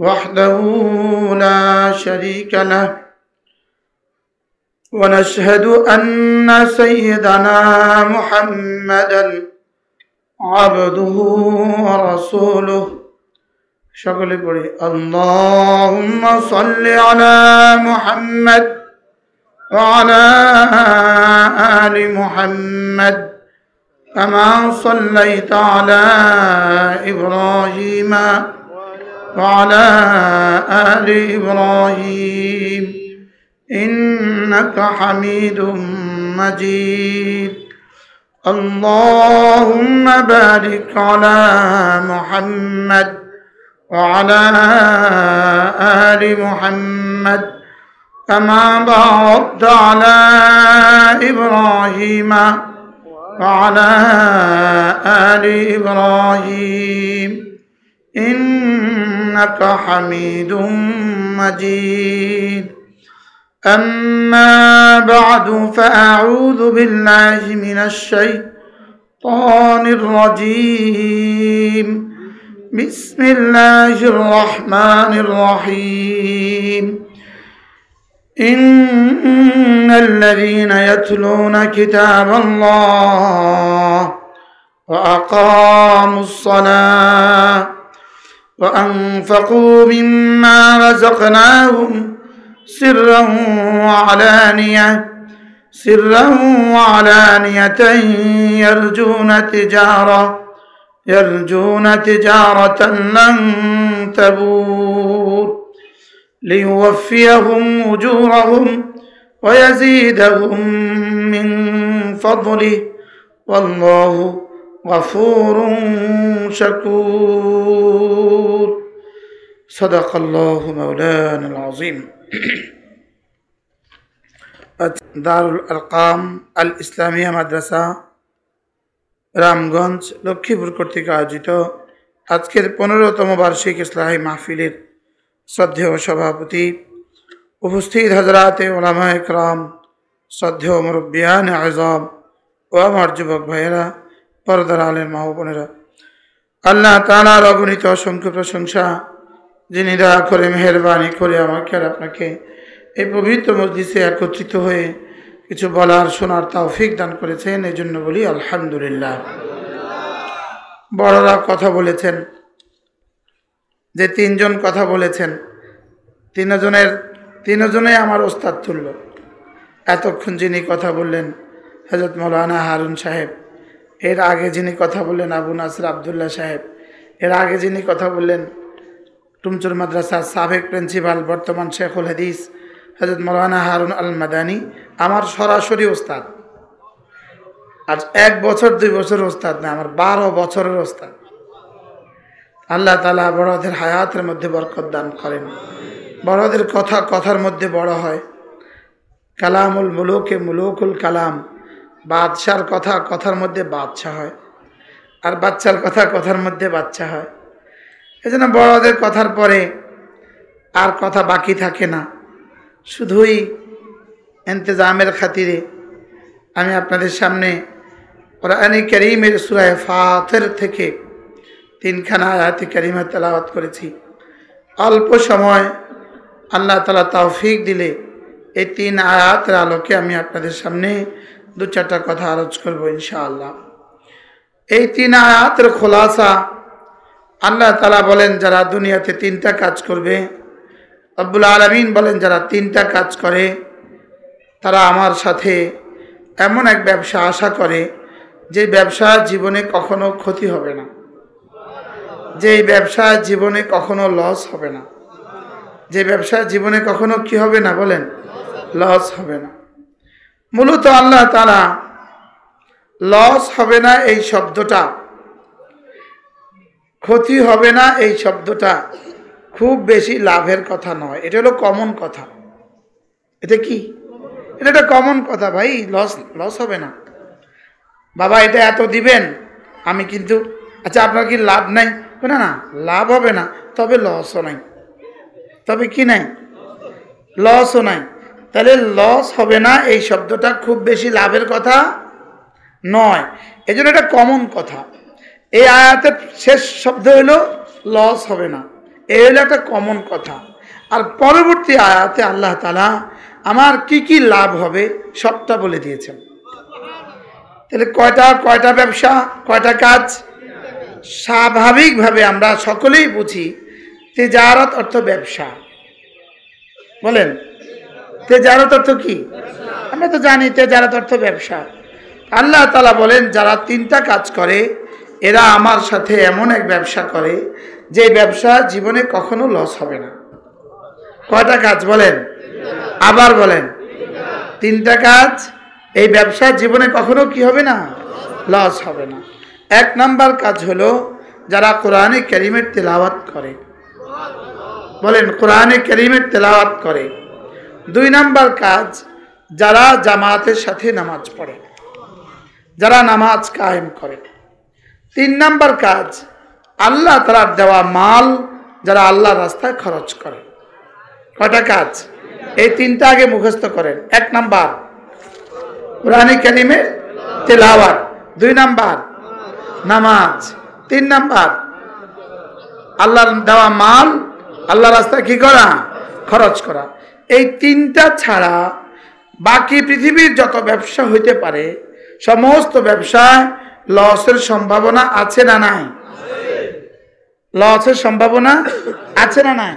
وحده لا شريك له ونشهد أن سيدنا محمدا عبده ورسوله شكل بري اللهم صل على محمد وعلى آل محمد كما صليت على إبراهيم وعلى آل إبراهيم إنك حميد مجيد اللهم بارك على محمد وعلى آل محمد كما باركت على إبراهيم وعلى آل إبراهيم إنك حميد مجيد أما بعد فأعوذ بالله من الشيطان الرجيم بسم الله الرحمن الرحيم إن الذين يتلون كتاب الله وأقاموا الصلاة وأنفقوا مما رزقناهم سرا وعلانية يرجون تجارة لن تبور ليوفيهم أجورهم ويزيدهم من فضله والله غفور شكور صدق الله مولانا العظيم দারুল আরকাম আল ইসলামিয়া মাদ্রাসা রামগঞ্জ লক্ষ্মীপুর কর্তৃক আয়োজিত আজকের 15তম বার্ষিক ইসলাহি মাহফিলের শ্রদ্ধেয় সভাপতি, উপস্থিত হযরতে উলামায়ে কেরাম, শ্রদ্ধেয় মুরব্বিয়ান আযম ও আমার যুবক ভাইয়েরা, পর্দার আলের মা ও বোনেরা, আল্লাহ তাআলার অগণিত অসংখ্য প্রশংসা, যিনি দয়া করে মেহেরবানি করে আমাকে আর আপনাকে এই পবিত্র মজলিসে একত্রিত হয়ে কিছু বলার শোনার তৌফিক দান করেছেন, এই জন্য বলি আলহামদুলিল্লাহ। বড়রা কথা বলেছেন, যে তিনজন কথা বলেছেন, তিনজনে আমার ওস্তাদ তুল্য। এতক্ষণ যিনি কথা বললেন হযরত মাওলানা হারুন সাহেব, এর আগে যিনি কথা বললেন আবু নাসর আব্দুল্লাহ সাহেব, এর আগে যিনি কথা বললেন টুমচুর মাদ্রাসার সাবেক প্রিন্সিপাল বর্তমান শেখুল হাদিস হযরত মাওলানা হারুন আল মাদানী আমার সরাসরি ওস্তাদ। আর 1 বছর 2 বছর ওস্তাদ না, আমার 12 বছরের ওস্তাদ। আল্লাহ তাআলা বড়দের হায়াতের মধ্যে বরকত দান করেন, বড়দের কথার মধ্যে বড় হয়। কালামুল মুলুকে মুলুকুল কালাম, বাদশার কথার মধ্যে বাদশা হয়, আর বাচ্চার কথার মধ্যে বাচ্চা হয়। এজন্য বড়দের কথার পরে আর কথা বাকি থাকে না। শুধুই ইন্তজামের খাতিরে আমি আপনাদের সামনে কোরআনে কারীমের সূরা ফাতির থেকে 3খানা আয়াতে কারিমা তেলাওয়াত করেছি। অল্প সময় আল্লাহ তাআলা তৌফিক দিলে এই 3 আয়াতের আলোকে আমি আপনাদের সামনে 2-4টা কথা আলোচনা করব ইনশাআল্লাহ। এই 3 আয়াতের খোলাসা, আল্লাহ তাআলা বলেন যারা দুনিয়াতে 3টা কাজ করবে, রব্বুল আলামিন বলেন যারা 3টা কাজ করে তারা আমার সাথে এমন এক ব্যবসা আশা করে যে ব্যবসা জীবনে কখনো ক্ষতি হবে না, যে ব্যবসা জীবনে কখনো লস হবে না, যে ব্যবসা জীবনে কখনো কি হবে না বলেন, লস হবে না। মূলত আল্লাহ তাআলা লস হবে না এই শব্দটা, ক্ষতি হবে না এই শব্দটা খুব বেশি লাভের কথা নয়, এটা হলো কমন কথা। এটা কি? এটা একটা কমন কথা ভাই, লস হবে না। বাবা এটা এত দিবেন, আমি কিন্তু আচ্ছা আপনার কি লাভ নাই? না না, লাভ হবে না, তবে লসও নাই। তবে কি নাই? লসও নাই। তাহলে লস হবে না এই শব্দটা খুব বেশি লাভের কথা নয়, এই জন্য এটা কমন কথা। এই আয়াতের শেষ শব্দ হলো লস হবে না, এই হলো একটা কমন কথা। আর পরবর্তী আয়াতে আল্লাহ তাআলা আমার কি কি লাভ হবে সবটা বলে দিয়েছেন। তাহলে কয়টা ব্যবসা, কয়টা কাজ? স্বাভাবিকভাবে আমরা সকলেই বুঝি তেজারত অর্থ ব্যবসা। বলেন তেজারত অর্থ কি? আমরা তো জানি তেজারত অর্থ ব্যবসা। আল্লাহ তাআলা বলেন যারা তিনটা কাজ করে এরা আমার সাথে এমন এক ব্যবসা করে যে ব্যবসা জীবনে কখনো লস হবে না। কয়টা কাজ বলেন? আবার বলেন। তিনটা কাজ। এই ব্যবসা জীবনে কখনো কি হবে না? লস হবে না। এক নাম্বার কাজ হলো যারা কোরআনে কারীমের তেলাওয়াত করে। বলেন কোরআনে কারীমের তেলাওয়াত করে। দুই নাম্বার কাজ যারা জামাতের সাথে নামাজ পড়ে, যারা নামাজ কায়েম করে। তিন নাম্বার কাজ আল্লাহ তাআলার দেওয়া মাল যারা আল্লাহর রাস্তায় খরচ করে। কয়টা কাজ? এই তিনটা আগে মুখস্থ করেন। এক নাম্বার কোরআনে কারীমের তেলাওয়াত, দুই নাম্বার নামাজ, তিন নাম্বার আল্লাহর দেওয়া মাল আল্লাহর রাস্তায় কি করা? খরচ করা। এই তিনটা ছাড়া বাকি পৃথিবীর যত ব্যবসা হইতে পারে সমস্ত ব্যবসায় লসের সম্ভাবনা আছে না নাই? লসের সম্ভাবনা আছে না নাই?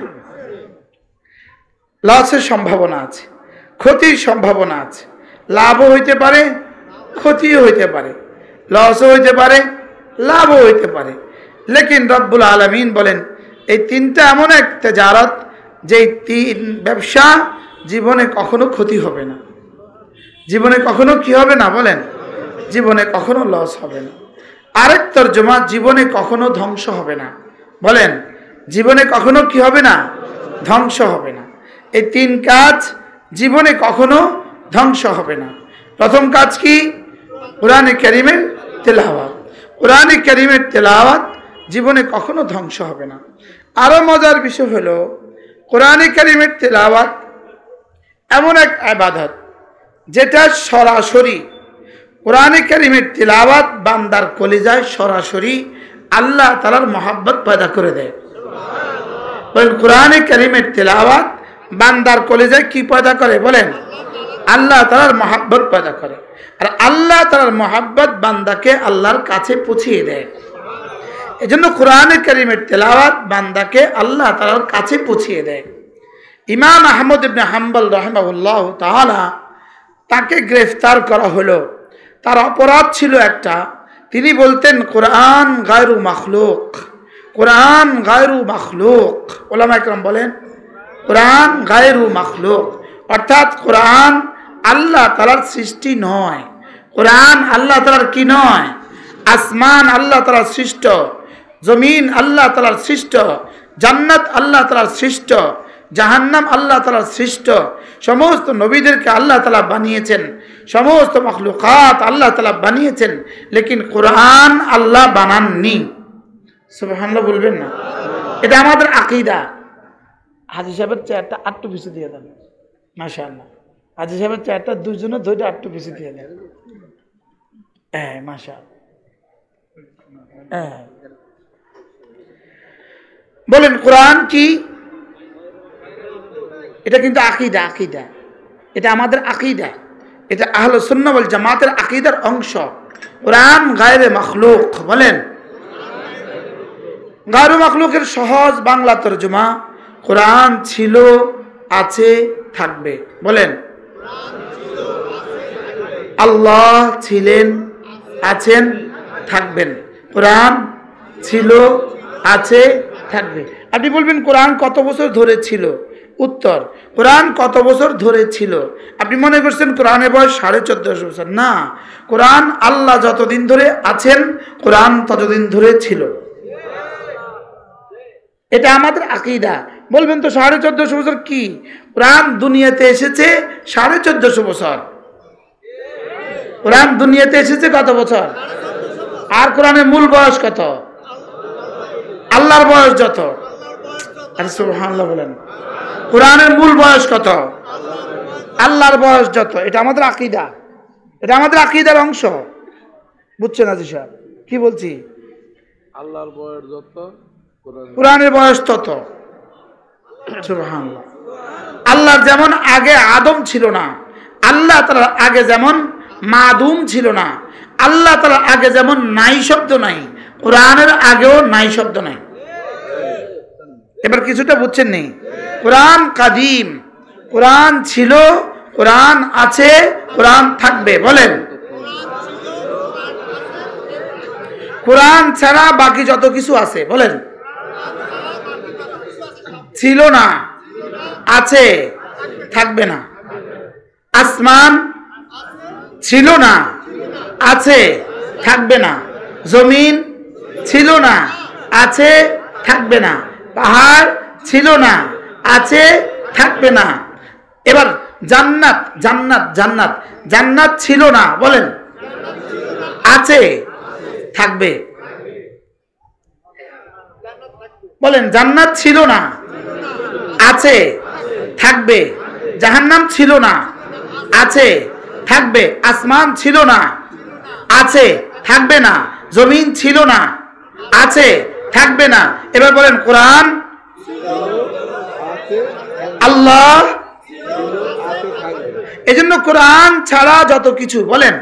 লসের সম্ভাবনা আছে, ক্ষতির সম্ভাবনা আছে। লাভও হইতে পারে, ক্ষতিও হইতে পারে, লসও হইতে পারে, লাভও হইতে পারে। লেকিন রব্বুল আলামিন বলেন এই তিনটা এমন এক তেজারত যে তিন ব্যবসা জীবনে কখনো ক্ষতি হবে না, জীবনে কখনো কি হবে না? বলেন জীবনে কখনো লস হবে না। আরেক তরজমা জীবনে কখনো ধ্বংস হবে না। বলেন জীবনে কখনো কি হবে না? ধ্বংস হবে না। এই তিন কাজ জীবনে কখনো ধ্বংস হবে না। প্রথম কাজ কি? কোরআনে কারীমের তেলাওয়াত। কোরআনে কারীমের তেলাওয়াত জীবনে কখনো ধ্বংস হবে না। আরো মজার বিষয় হলো কোরআনে কারীমের তেলাওয়াত এমন এক ইবাদত যেটা সরাসরি কোরআনে কারীমের তেলাওয়াত বান্দার কলিজায় সরাসরি আল্লাহ তাআলার মহব্বত পয়দা করে দেয়। বলেন কোরআনে কারীমের তেলাওয়াত বান্দার কলিজায় কি পয়দা করে? বলেন আল্লাহ তাআলার মহব্বত পয়দা করে। আর আল্লাহ তাআলার মহব্বত বান্দাকে আল্লাহর কাছে পৌঁছিয়ে দেয়। এজন্য কোরআনে কারীমের তেলাওয়াত বান্দাকে আল্লাহ তাআলার কাছে পৌঁছিয়ে দেয়। ইমাম আহমদ ইবনে হাম্বল রাহিমাহুল্লাহ তাআলা তাকে গ্রেফতার করা হলো। তার অপরাধ ছিল একটা, তিনি বলতেন কোরআন গায়রু মাখলুক, কোরআন গায়রু মাখলুক। উলামা ইকরাম বলেন কোরআন গায়রু মাখলুক, অর্থাৎ কোরআন আল্লাহ তাআলার সৃষ্টি নয়। কোরআন আল্লাহ তাআলার কি নয়? আসমান আল্লাহ তাআলার সৃষ্ট, জমিন আল্লাহ তাআলার সৃষ্ট, জান্নাত আল্লাহ তাআলার সৃষ্ট, জাহান্নাম আল্লাহ তাআলার সৃষ্ট। সমস্ত নবীদেরকে আল্লাহ তাআলা বানিয়েছেন, সমস্ত মাখলুকাত আল্লাহ তাআলা বানিয়েছেন, লেকিন কোরআন আল্লাহ বানাননি। সুবহানাল্লাহ বলবেন না? এটা আমাদের আকীদা। হাজী সাহেবের চেয়ারটা আটটু পিছু দিয়ে দেন। মাশাআল্লাহ। হাজী সাহেবের চেয়ারটা দুইজনে দুইটা আটটু পিছু দিয়ে দেন। হ্যাঁ মাশাআল্লাহ। হ্যাঁ বলেন কোরআন কি? এটা কিন্তু আকীদা, আকীদা এটা আমাদের আকীদা, এটা আহলে সুন্নাহ ওয়াল জামাতের আকীদার অংশ। কোরআন গায়রে মাখলুক। বলেন গায়রু মাখলুকের সহজ বাংলা তরজমা কোরআন ছিল, আছে, থাকবে। বলেন আল্লাহ ছিলেন, আছেন, থাকবেন। কোরআন ছিল, আছে, থাকবে। আপনি বলবেন কোরআন কত বছর ধরে ছিল? উত্তর কোরআন কত বছর ধরে ছিল? আপনি মনে করছেন কোরআনের বয়স 1450 বছর? না, কোরআন আল্লাহ যতদিন ধরে আছেন কোরআন ততদিন ধরে ছিল। এটা আমাদের আকীদা। বলবেন তো 1450 বছর কি? কোরআন দুনিয়াতে এসেছে 1450 বছর। কোরআন দুনিয়াতে এসেছে কত বছর? আর কোরআনের মূল বয়স কত? আল্লাহর বয়স যত। আর সুবহানাল্লাহ বলেন কোরআনের মূল বয়স কত? আল্লাহর বয়স যত। এটা আমাদের আকীদা, এটা আমাদের আকীদার অংশ। বুঝছেন হাজী সাহেব কি বলছি? আল্লাহর বয়স যত, কোরআনের বয়স তত। সুবহানাল্লাহ। আল্লাহর যেমন আগে আদম ছিল না, আল্লাহ তাআলার আগে যেমন মাদুম ছিল না, আল্লাহ তাআলার আগে যেমন নাই শব্দ নাই, কোরআনের আগেও নাই শব্দ নাই। এবার কিছুটা বুঝছেন নি? কোরআন কাদিম, কোরআন ছিল, কোরআন আছে, কোরআন থাকবে। বলেন, কোরআন ছাড়া বাকি যত কিছু আছে। বলেন, ছিল না, আছে, থাকবে না। আসমান ছিল না, আছে, থাকবে না। জমিন ছিল না, আছে, থাকবে না। পাহাড় ছিল না, আছে, থাকবে না। এবার জান্নাত, জান্নাত, জান্নাত, জান্নাত ছিল না। বলেন, আছে, থাকবে। বলেন, জান্নাত ছিল না, আছে, থাকবে। জাহান্নাম ছিল না, আছে, থাকবে। আসমান ছিল না, আছে, থাকবে না। জমিন ছিল না, আছে, থাকবে না। এবার বলেন, কোরআন, আল্লাহ। এজন্য কোরআন ছাড়া যত কিছু, বলেন,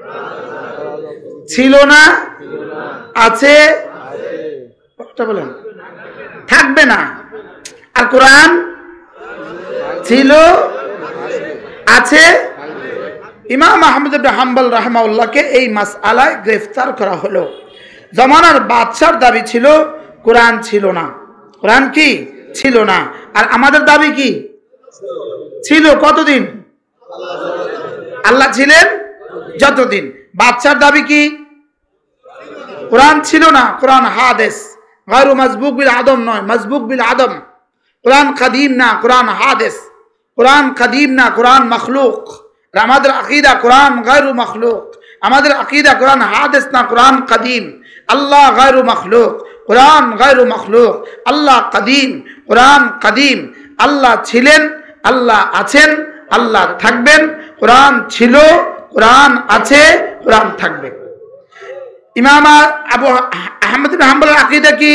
ছিল না, আছে, বলেন, থাকবে না। আর কোরআন ছিল, আছে। ইমাম আহমদ ইবনে হাম্বল রাহিমাহুল্লাহকে এই মাসআলায় গ্রেফতার করা হলো। জামানার বাদশার দাবি ছিল কোরআন ছিল না। কোরআন কি ছিল না? আর আমাদের দাবি কি ছিল? কতদিন? আল্লাহ ছিলেন যতদিন। বাদশার দাবি কি? কোরআন ছিল না, কোরআন হাদিস, গায়রু মাসবুক বিল আদম নয়, মাসবুক বিল আদম। কোরআন কাদিম না, কোরআন হাদিস। কোরআন কাদিম না, কোরআন মখলুক। আমাদের আকীদা কোরআন গায়রু মখলুক। আমাদের আকীদা কোরআন হাদিস না, কোরআন কাদিম। আল্লাহ গায়রু মখলুক, কোরআন গায়রু মখলুক। আল্লাহ কাদিম, কোরআন কাদিম। আল্লাহ ছিলেন, আল্লাহ আছেন, আল্লাহ থাকবেন। কোরআন ছিল, কোরআন আছে, কোরআন থাকবে। ইমাম আবু আহমদ ইবনে হাম্বলের আকীদা কি?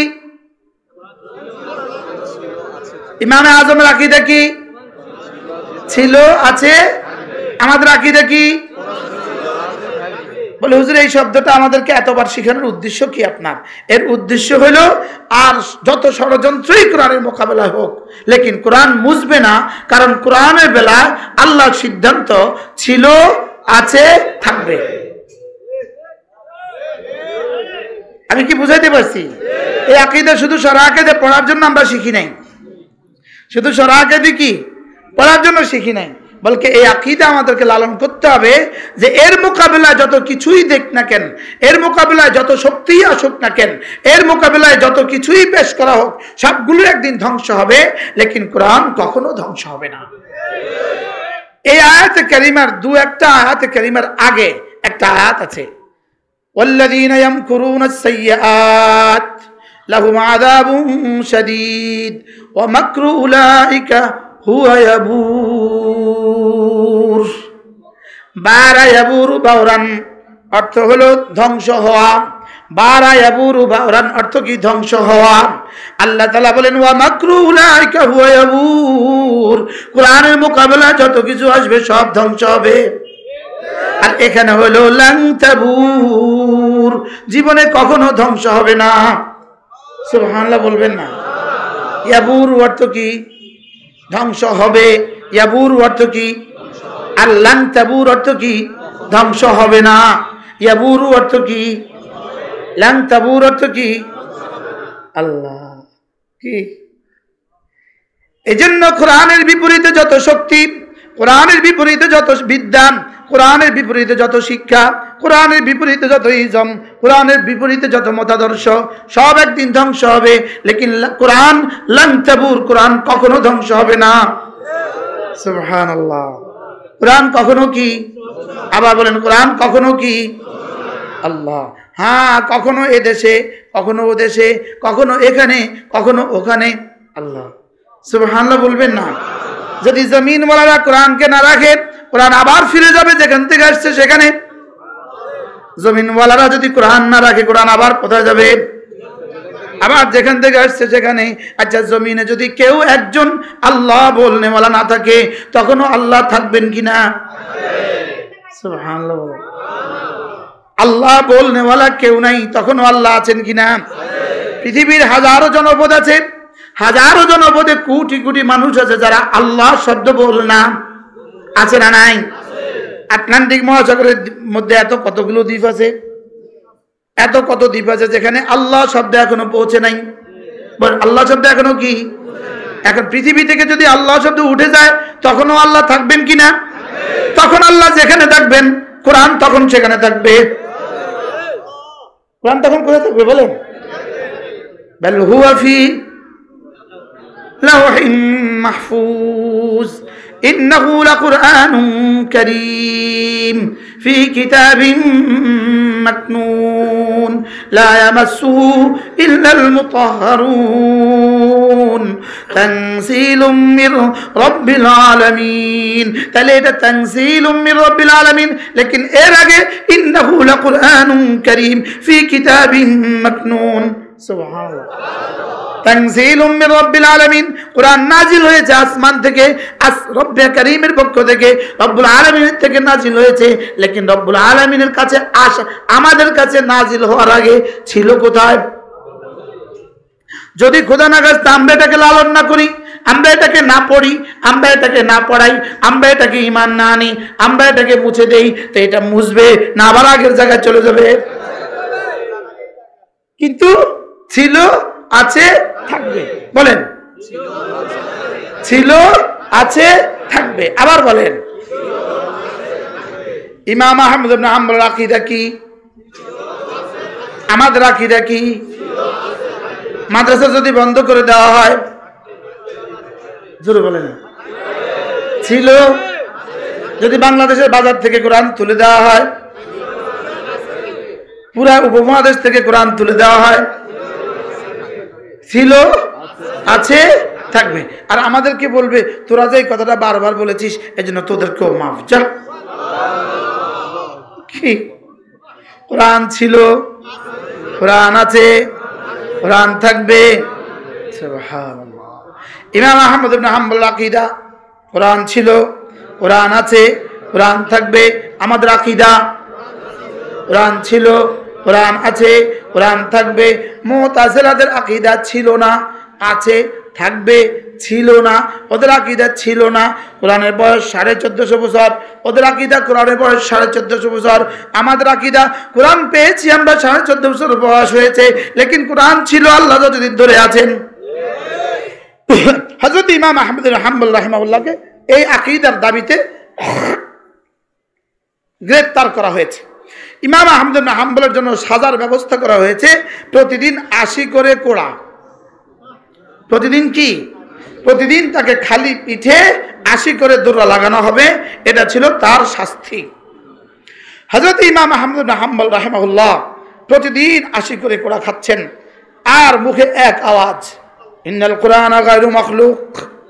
ইমাম আজমের আকীদা কি? ছিল, আছে। আমাদের আকীদা কি? বলে, হুজুর এই শব্দটা আমাদেরকে এতবার শেখানোর উদ্দেশ্য কি আপনার? এর উদ্দেশ্য হলো আর যত ষড়যন্ত্রই কোরআনের মোকাবেলায় হোক, লেকিন কোরআন মুছবে না। কারণ কোরআনের বেলায় আল্লাহর সিদ্ধান্ত ছিল, আছে, থাকবে। আমি কি বুঝাইতে পারছি? এই আকীদা শুধু শরআ আকীদা পড়ার জন্য আমরা শিখি নাই, শুধু শরআ আকীদা কি পড়ার জন্য শিখি নাই, বলকে এই আকীদা আমাদেরকে লালন করতে হবে যে এর মোকাবেলায় যত কিছুই দেখ না কেন, এর মোকাবেলায় যত শক্তিই আসুক না কেন, এর মোকাবেলায় যত কিছুই পেশ করা হোক, সবগুলো একদিন ধ্বংস হবে, লেকিন কোরআন কখনো ধ্বংস হবে না। এই আয়াতে কারিমার দু একটা আয়াতে কারিমার আগে একটা আয়াত আছে, ওয়াল্লাযীনা ইয়ামকুরুনাস সাইয়্যাত লাহুম আযাবুন শাদীদ ওয়া মাকরু উলাইকা হুয়া ইয়াবুর। বারা ইয়াবুর বাওরান অর্থ হলো ধ্বংস হওয়া। বারা ইয়াবুর বাওরান অর্থ কি? ধ্বংস হওয়া। আল্লাহ তাআলা বলেন ওয়া মাকরু উলাইকা হুয়া ইয়াবুর, কোরআনের মোকাবেলা যত কিছু আসবে সব ধ্বংস হবে। আর এখানে হলো লাং তাবুর, জীবনে কখনো ধ্বংস হবে না। সুবহানাল্লাহ বলবেন না? ইয়াবুর অর্থ কি? ধ্বংস হবে। ইয়াবুর অর্থ কি? আর লাং তাবুর অর্থ কি? ধ্বংস হবে না। ইয়াবুর অর্থ কি? লাং তাবুর অর্থ কি? আল্লাহ কি? এজন্য কোরআনের বিপরীতে যত শক্তি, কোরআনের বিপরীতে যত বিদ্যান, কোরআনের বিপরীতে যত শিক্ষা, কোরআনের বিপরীতে যত ইজম, কোরআনের বিপরীতে যত মতাদর্শ, সব একদিন ধ্বংস হবে। লেকিন কোরআন লাং তাবুর, কোরআন কখনো ধ্বংস হবে না। সুবহানাল্লাহ। কোরআন কখনো কি? আবার বলেন, কোরআন কখনো কি? আল্লাহ। হ্যাঁ, কখনো এ দেশে, কখনো ও দেশে, কখনো এখানে, কখনো ওখানে। আল্লাহ। সুবহানাল্লাহ বলবেন না? যদি জমিনওয়ালারা কোরআনকে না রাখে, কোরআন আবার ফিরে যাবে যেখান থেকে আসছে সেখানে। জমিনওয়ালারা যদি কোরআন না রাখে, কোরআন আবার কোথায় যাবে? আবার যেখান থেকে আসছে সেখানে। আচ্ছা, জমিনে যদি কেউ একজন আল্লাহ বলনেওয়ালা না থাকে, তখনও আল্লাহ থাকবেন কিনা? সুবহানাল্লাহ। আল্লাহ বলনেওয়ালা কেউ নাই, তখনও আল্লাহ আছেন কিনা? পৃথিবীর হাজারো জনপদ আছে, হাজারো জনপদে কোটি কোটি মানুষ আছে যারা আল্লাহ শব্দ বল না, আছে না নাই? আটলান্টিক মহাসাগরের মধ্যে এত কতগুলো দ্বীপ আছে, এত কত দ্বীপ আছে যেখানে আল্লাহ শব্দ এখনো পৌঁছে নাই। আল্লাহ শব্দ এখনো কি? এখন পৃথিবী থেকে যদি আল্লাহ শব্দ উঠে যায়, তখনও আল্লাহ থাকবেন কিনা? তখন আল্লাহ যেখানে থাকবেন, কোরআন তখন সেখানে থাকবে। কোরআন তখন কোথায় থাকবে বলেন? বাল হুয়া ফি লাওহিন মাহফুজ ইন্নাহু লাকুরআনুন কারীম ফি কিতাবিন মাকনুন লা ইয়ামাসসুহু ইল্লাল মুতাহহারুন তানসীলুম মির রাব্বিল আলামিন। তাহলে এটা তানসীলুম মির রাব্বিল আলামিন, লেকিন এর আগে ইন্নাহু লাকুরআনুন কারীম ফি কিতাবিন মাকনুন। সুবহানাল্লাহ। তানসীলুম মির রাব্বিল আলামিন, কুরআন নাজিল হয়েছে আসমান থেকে, রব্বে কারীমের পক্ষ থেকে, রব্বুল আলামিনের থেকে নাজিল হয়েছে। লেকিন রব্বুল আলামিনের কাছে আমাদের কাছে নাজিল হওয়ার আগে ছিল কোথায়? যদি খোদা না খাস্তা আমরা এটাকে লালন না করি, আমরা এটাকে না পড়ি, আমরা এটাকে না পড়াই, আমরা এটাকে ঈমান না আনি, আমরা এটাকে মুছে দেই, তো এটা মুছবে না আবার আগের জায়গায় চলে যাবে? কিন্তু ছিল, আছে, থাকবে। বলেন ছিল, আছে, থাকবে। আবার বলেন ইমাম আহমদ ইবনে হাম্বলের আকীদা কি? আমাদের আকীদা কি? মাদ্রাসা যদি বন্ধ করে দেওয়া হয়, জোরে বলেন ছিল। যদি বাংলাদেশের বাজার থেকে কোরআন তুলে দেওয়া হয়, পুরা উপমহাদেশ থেকে কোরআন তুলে দেওয়া হয়, ছিল, আছে, থাকবে। আর আমাদেরকে বলবে তোরা যে কথাটা বারবার বলেছিস এজন্য তোদেরকেও মাফ। যা, কি? কোরআন ছিল, কোরআন আছে, কোরআন থাকবে। সুবহানাল্লাহ। ইমাম আহমদ ইবনে হাম্বল আকীদা কোরআন ছিল, কোরআন আছে, কোরআন থাকবে। আমাদের আকীদা কোরআন ছিল, কোরআন আছে, কোরআন থাকবে। মুতাজিলাদের আকীদা ছিল না, আছে, থাকবে, ছিল না। ওদের আকীদা ছিল না কোরআনের বয়স 1450 বছর, ওদের আকীদা কোরআনের বয়স 1450 বছর। আমাদের আকীদা কোরআন পেয়েছি আমরা 14.5 বছর বয়স হয়েছে, লেকিন কোরআন ছিল আল্লাহ যতদিন ধরে আছেন। হযরত ইমাম আহমদ ইবনে হাম্বল রাহিমাহুল্লাহকে এই আকীদার দাবিতে গ্রেফতার করা হয়েছে। ইমাম আহমদ ইবনে হাম্বলের জন্য সাজার ব্যবস্থা করা হয়েছে, প্রতিদিন 80 করে কোড়া। প্রতিদিন কি? প্রতিদিন তাকে খালি পিঠে 80 করে দৌড়া লাগানো হবে, এটা ছিল তার শাস্তি। হযরত ইমাম আহমদ ইবনে হাম্বল রাহিমাহুল্লাহ প্রতিদিন 80 করে কোড়া খাচ্ছেন, আর মুখে এক আওয়াজ, ইন্নাল কুরআনা গায়রু মাখলুক।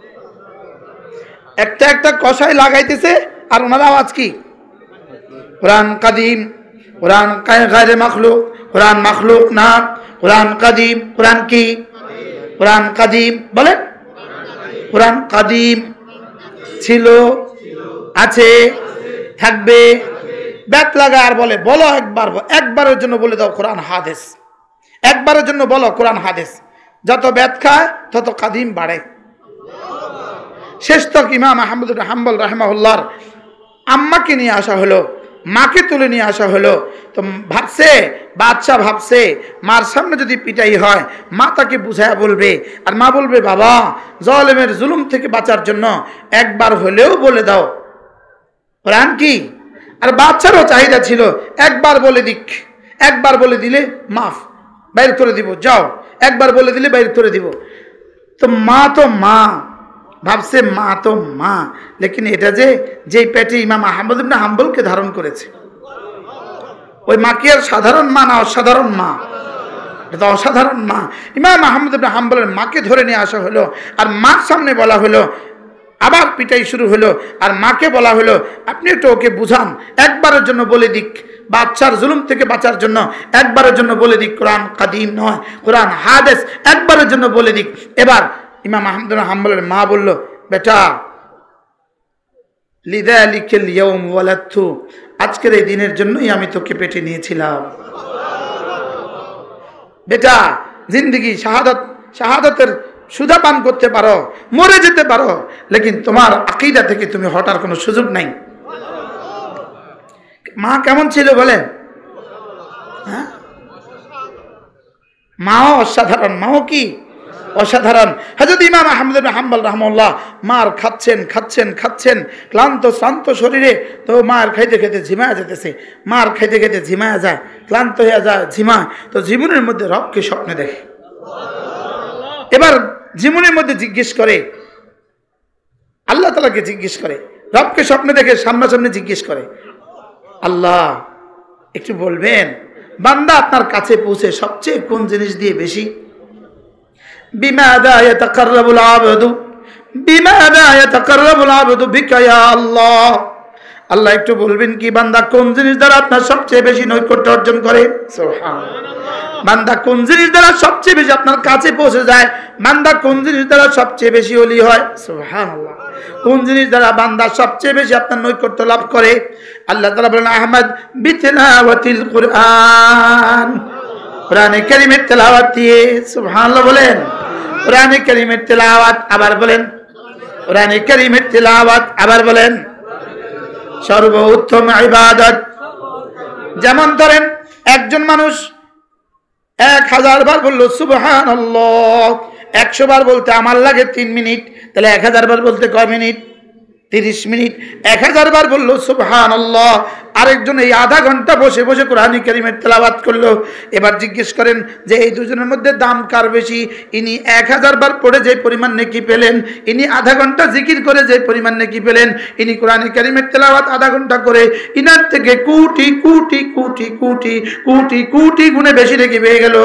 একটা একটা কষাই লাগাইতেছে, আর ওনার আওয়াজ কি? কুরআন কাদিম, কুরআন গায়রে মাখলুক, কুরআন মাখলুক না, কুরআন কাদিম। কুরআন কি? কুরআন কাদিম। বলেন কুরআন কাদিম, ছিল, আছে, থাকবে। ব্যাক লাগা আর বলে, বলো একবার, একবারের জন্য বলে দাও কোরআন হাদিস, একবারের জন্য বলো কোরআন হাদিস। যত ব্যাত খায় তত কাদিম বাড়ে। শেষ তক ইমাম আহমদ ইবনে হাম্বল রাহিমাহুল্লাহর আম্মাকে নিয়ে আসা হলো, মাকে তুলে নিয়ে আসা হলো। তো ভাবছে, বাদশাহ ভাবছে মার সামনে যদি পিটাই হয় মা তাকে বুঝায়া বলবে, আর মা বলবে বাবা জালেমের জুলুম থেকে বাঁচার জন্য একবার হলেও বলে দাও কোরআন কি। আর বাচ্চারও চাহিদা ছিল একবার বলে দিক, একবার বলে দিলে মাফ, বাইর করে দিব, যাও একবার বলে দিলে বাইর করে দিব। তো মা ভাবছে মা তো মা, লেকিন এটা যে পেটে ইমাম আহমদ ইবনে হাম্বলকে ধারণ করেছে, ওই মা কি আর সাধারণ মা না অসাধারণ মা? এটা তো অসাধারণ মা। ইমাম আহমদ ইবনে হাম্বলের মাকে ধরে নিয়ে আসা হলো, আর মার সামনে বলা হলো, আবার পিটাই শুরু হলো, আর মাকে বলা হলো আপনি একটু ওকে বুঝান, একবারের জন্য বলে দিক বাদশার জুলুম থেকে বাঁচার জন্য একবারের জন্য বলে দিক কোরআন কাদিম নয়, কোরআন হাদিস একবারের জন্য বলে দিক। এবার ইমাম আহমদ বিন হাম্বলের মা বলল, বেটা লিযালিকাল ইয়াউম ওয়ালাদতু, আজকের এই দিনের জন্যই আমি তোকে পেটে নিয়েছিলাম। বেটা জিন্দেগি শাহাদাতের সুধা পান করতে পারো, মরে যেতে পারো, লেকিন তোমার আকীদা থেকে তুমি হটার কোনো সুযোগ নাই। মা কেমন ছিল বলেন? হ্যাঁ, মাও অসাধারণ। মাও কি অসাধারণ। হযরত ইমাম আহমদ বিন হাম্বল রাহমাহুল্লাহ মার খাচ্ছেন ক্লান্ত শ্রান্ত শরীরে, তো মার খাইতে খাইতে ঝিমায়া যেতেছে, মার খাইতে খাইতে ঝিমায়া যায়, ক্লান্ত হয়ে যায়, ঝিমায়, তো জীবনের মধ্যে রবকে স্বপ্নে দেখে। এবার জীবনের মধ্যে জিজ্ঞেস করে, আল্লাহ তাআলাকে জিজ্ঞেস করে, রবকে স্বপ্নে দেখে সামনাসামনি জিজ্ঞেস করে, আল্লাহ একটু বলবেন বান্দা আপনার কাছে পৌঁছে সবচেয়ে কোন জিনিস দিয়ে বেশি বিমাদা ইয়াতাকাররাবুল আবদু বিকা ইয়া আল্লাহ, আল্লাহ একটু বলবেন কি বান্দা কোন জিনিস দ্বারা আপনার সবচেয়ে বেশি নৈকট্য অর্জন করে? সুবহানাল্লাহ। বান্দা কোন জিনিস দ্বারা সবচেয়ে বেশি আপনার কাছে পৌঁছে যায়? বান্দা কোন জিনিস দ্বারা সবচেয়ে বেশি ওলি হয়? সুবহানাল্লাহ। কোন জিনিস দ্বারা বান্দা সবচেয়ে বেশি আপনার নৈকট্য লাভ করে? আল্লাহ তাআলা বলেন, আহমদ বিতিলাওয়াতিল কুরআন, কোরআনে কারীমের তেলাওয়াত দিয়ে। সুবহানাল্লাহ বলেন। কোরআনে কারীমের তেলাওয়াত, আবার বলেন কোরআনে কারীমের তেলাওয়াত, আবার বলেন সর্বোত্তম ইবাদত। যেমন ধরেন একজন মানুষ 1000 বার বলল সুবহানাল্লাহ, 100 বার বলতে আমার লাগে 3 মিনিট, তাহলে 1000 বার বলতে কয় মিনিট? 30 মিনিট। 1000 বার বলল সুবহানাল্লাহ, আরেকজন এই আধা ঘন্টা বসে বসে কোরআন কারীমের তেলাওয়াত করলো। এবার জিজ্ঞেস করেন যে এই দুজনের মধ্যে দাম কার বেশি? ইনি 1000 বার পড়ে যে পরিমাণ নেকি পেলেন, ইনি আধা ঘন্টা জিকির করে যে পরিমাণ নেকি পেলেন, ইনি কোরআন কারীমের তেলাওয়াত আধা ঘন্টা করে ইনার থেকে কোটি কোটি কোটি কোটি কোটি কোটি গুণে বেশি নেকি পেয়ে গেল।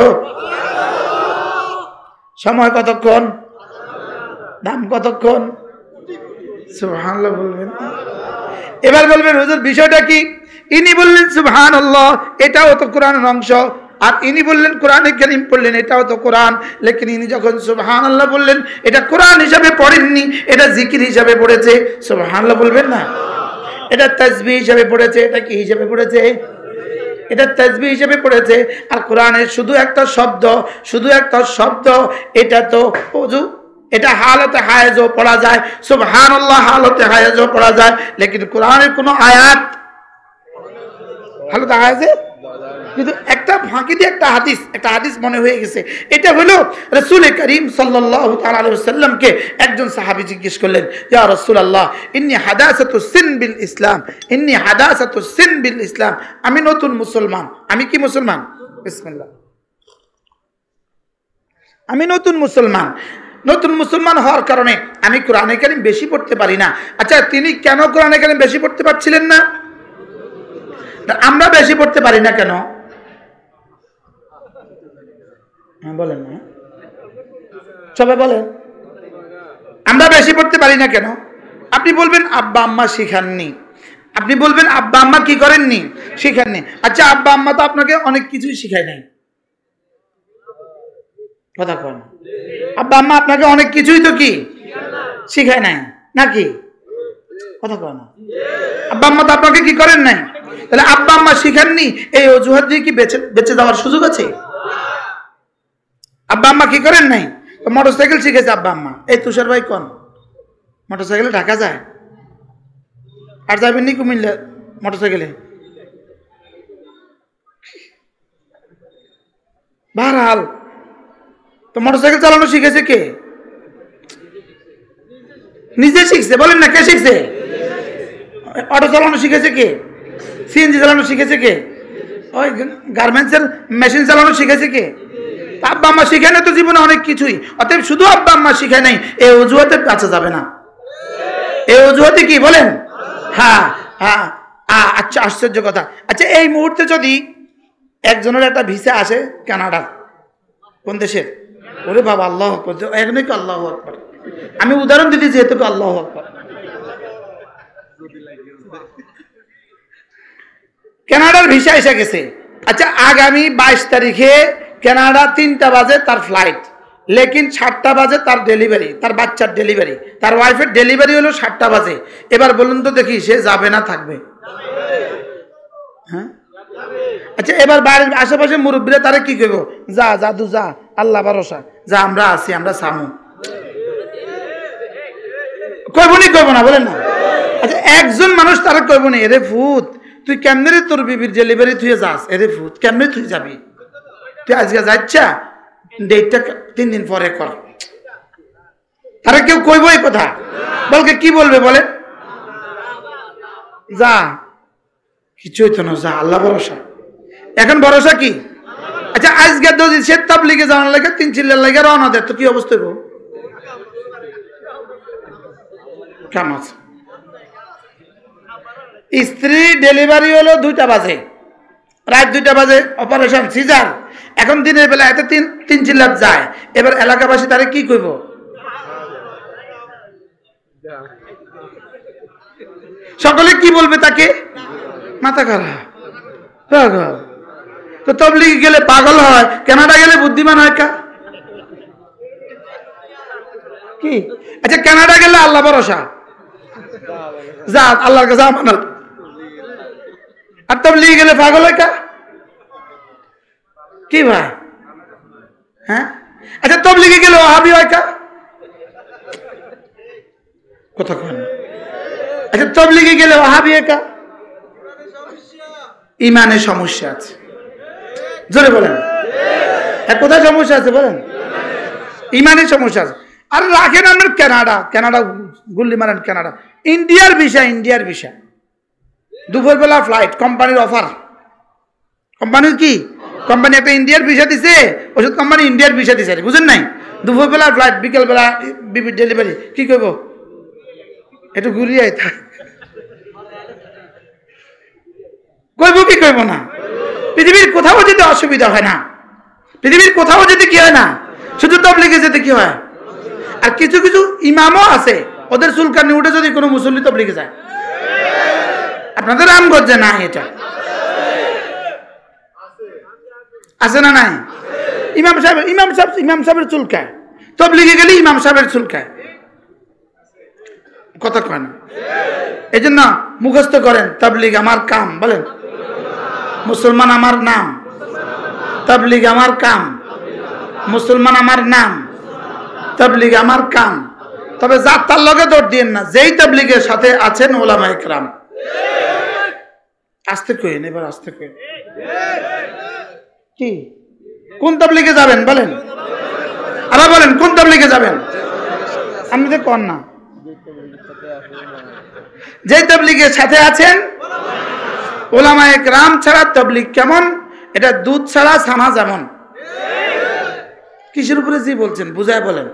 সময় কতক্ষণ? দাম কতক্ষণ? সুবহানাল্লাহ বলবেন। এবার বলবেন হুজুর বিষয়টা কি? ইনি বললেন সুবহানাল্লাহ, এটাও তো কোরআনের অংশ, আর ইনি বললেন কোরআনে কারীম পড়লেন, এটাও তো কোরআন, লেকিন ইনি যখন সুবহানাল্লাহ বললেন এটা কোরআন হিসাবে পড়েননি, এটা জিকির হিসাবে পড়েছে। সুবহানাল্লাহ বলবেন না? এটা তাসবিহ হিসাবে পড়েছে। এটা কি হিসাবে পড়েছে? এটা তাসবিহ হিসাবে পড়েছে। আর কোরআনের শুধু একটা শব্দ, এটা তো ওযু, এটা হালতে হায়েজও পড়া যায়, সুবহানাল্লাহ হালতে হায়েজও পড়া যায়, লেকিন কোরআনের কোনো আয়াত হালতে হায়েজে কিন্তু একটা ফাঁকি দিয়ে একটা হাদিস মনে হয়ে গেছে। এটা হলো রাসূল করিম সাল্লাল্লাহু তাআলা আলাইহি ওয়াসাল্লামকে একজন সাহাবী জিজ্ঞেস করলেন, ইয়া রাসূলুল্লাহ ইন্নী হাদাসাতুস সিন বিল ইসলাম, আমি নতুন মুসলমান। আমি কি মুসলমান? বিসমিল্লাহ। আমি নতুন মুসলমান হওয়ার কারণে আমি কোরআনে কারীম বেশি পড়তে পারি না। আচ্ছা, তিনি কেন কোরআনে কারীম বেশি পড়তে পারছিলেন না? আমরা বেশি পড়তে পারি না কেন? হ্যাঁ বলেন না, সবাই বলেন। আমরা বেশি পড়তে পারি না কেন? আপনি বলবেন আব্বা আম্মা শিখাননি, আপনি বলবেন আব্বা আম্মা কি করেননি? শিখাননি। আচ্ছা, আব্বা আম্মা তো আপনাকে অনেক কিছুই শিখায় নাই, কথা কয় না? আব্বা আম্মা আপনাকে অনেক কিছুই তো কি শিখায় নাই নাকি? কথা কয় না? আব্বা আম্মা তো আপনাকে কি করেন নাই? তাহলে আব্বা আম্মা শিখাননি এই অজুহাত দিয়ে কি বেঁচে যাওয়ার সুযোগ আছে? আব্বা আম্মা কি করেন নাই? মোটরসাইকেল শিখেছে আব্বা আম্মা। এই তুষার ভাই কোন মোটরসাইকেলে ঢাকা যায়? আর যাবেন নি কুমিল্লা মোটরসাইকেলে? বারহাল তো মোটরসাইকেল চালানো শিখেছে কে? নিজে শিখছে। বলেন না, কে শিখছে? অটো চালানো শিখেছে কে? সিএনজি চালানো শিখেছে কে? ওই গার্মেন্টসের মেশিন চালানো শিখেছে কে? আব্বা আম্মা শিখায় না তো জীবনে অনেক কিছুই। অতএব শুধু আব্বা আম্মা শিখায় নাই এই অজুহাতে বাঁচা যাবে না। এই অজুহাতে কি বলেন? হ্যাঁ হ্যাঁ। আচ্ছা, আশ্চর্য কথা। আচ্ছা, এই মুহূর্তে যদি একজনের একটা ভিসা আসে কানাডার, কোন দেশের? ওরে বাবা, আল্লাহ আকবার। এখন কি আল্লাহ আকবার? আমি উদাহরণ দিতে যেহেতু আল্লাহ আকবার। কানাডার ভিসা এসে গেছে। আচ্ছা, আগামী 22 তারিখে কানাডা 3টা বাজে তার ফ্লাইট, লেকিন 7টা বাজে তার ডেলিভারি, তার বাচ্চার ডেলিভারি, তার ওয়াইফের ডেলিভারি হলো 7টা বাজে। এবার বলুন তো দেখি, সে যাবে না থাকবে? হ্যাঁ, আচ্ছা, এবার বাড়ির আশেপাশে মুরব্বীরা তারা কি করবো? যা জাদু যা, আল্লাহ ভরসা, যা আমরা আছি, আমরা সামু, কইব নি? কইব না? বলেন না। আচ্ছা, একজন মানুষ তারা কইব নি, এরে ফুত তুই কেমনে রে তোর বিবির ডেলিভারি তুই যাস? এরে ফুত কেমনে তুই যাবি? তুই আজকে যাচ্ছা, ডেটটা 3 দিন পরে কর। তারা কেউ কইব এই কথা? বলকে কি বলবে? বলে যা, কিছুই তো না, যা, আল্লাহ ভরসা। এখন ভরসা কি? আচ্ছা, আজকে যদি সে তাবলিগে যাওয়ার লাগে 3 চিল্লার লাগে রওনা দেয়, তো কি অবস্থা হইব? কেমন আছে? স্ত্রী ডেলিভারি হলো 2টা বাজে, রাত 2টা বাজে, অপারেশন সিজার। এখন দিনের বেলা এত 3 চিল্লার যায়। এবার এলাকাবাসী তারা কি কইব? সকলে কি বলবে তাকে? মাথা খারাপ। তো তবলিগে গেলে পাগল হয়, কানাডা গেলে বুদ্ধিমান হয় কা? কি? আচ্ছা, কানাডা গেলে আল্লাহ ভরসা, যা আল্লাহর কাছে আমানত। আর তবলিগে গেলে পাগল হয় কা? কি ভাই? হ্যাঁ, আচ্ছা, তবলিগে গেলে ওয়াহাবি হয় কা? কথা কন। আচ্ছা, তবলিগে গেলে ওয়াহাবি হয় কা? ইমানের সমস্যা আছে, জোরে বলেন। কোথায় সমস্যা আছে বলেন? ইমানের সমস্যা আছে। আর রাখেন আমার কানাডা গুল্লি মারেন কানাডা। ইন্ডিয়ার ভিসা, দুপুরবেলা ফ্লাইট, কোম্পানির অফার। কোম্পানির কি? কোম্পানি একটা ইন্ডিয়ার ভিসা দিছে, ওষুধ কোম্পানি ইন্ডিয়ার ভিসা দিছে, বুঝেন নাই? দুপুরবেলা ফ্লাইট, বিকেলবেলা বিবির ডেলিভারি। কি করবো? একটু ঘুরিয়ে থাক, কইব কি কইব না? পৃথিবীর কোথাও যেতে অসুবিধা হয় না, পৃথিবীর কোথাও যেতে কি হয় না, শুধু তবলিগে যেতে কি হয়। আর কিছু কিছু ইমামও আছে, ওদের চুলকানি উঠে যদি কোনো মুসল্লি তবলিগে যায়। আপনাদের রামগঞ্জে না এটা আছে না? নাই? ইমাম সাহেবের চুলকায়, তবলিগে গেলে ইমাম সাহেবের চুলকায়। কথা কয় না। এই জন্য মুখস্থ করেন, তাবলিগ আমার কাম। বলেন, মুসলমান আমার নাম, তাবলিগ আমার কাম। মুসলমান আমার নাম, তাবলিগ আমার কাম। তবে যাত্রার লগে দৌড় দিয়েন না, যেই তাবলিগের সাথে আছেন ওলামায়ে কেরাম। আস্তে কইন, এবার আস্তে কইন। কি? কোন তাবলিগে যাবেন বলেন? আবার বলেন, কোন তাবলিগে যাবেন? আমি তো কন না। যে তাবলিগের সাথে আছেন ওলামায়ে কেরাম ছাড়া তাবলিগ কেমন? এটা দুধ ছাড়া ছানা যেমন। কিসের উপরে জি বলছেন? বুঝায় বলেন।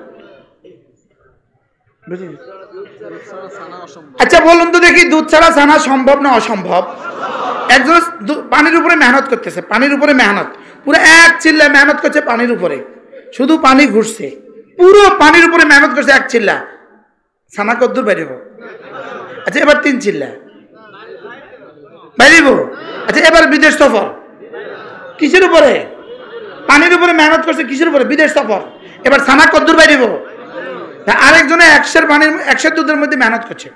আচ্ছা, বলুন তো দেখি, দুধ ছাড়া ছানা সম্ভব না অসম্ভব? একজন পানির উপরে মেহনত করতেছে, পানির উপরে মেহনত, পুরো 1 চিল্লা মেহনত করছে পানির উপরে, শুধু পানি ঘুরছে, পুরো পানির উপরে মেহনত করছে 1 চিল্লা। ছানা কদ্দুর বাইরেব? আচ্ছা, এবার 3 চিল্লা বাইরেব। আচ্ছা, এবার বিদেশ সফর, কিসের উপরে? পানির উপরে মেহনত করছে, কিসের উপরে? বিদেশ সফর। এবার ছানা কদ্দুর বাইরেব? আরেকজনে 100 দুধের মধ্যে মেহনত করছে,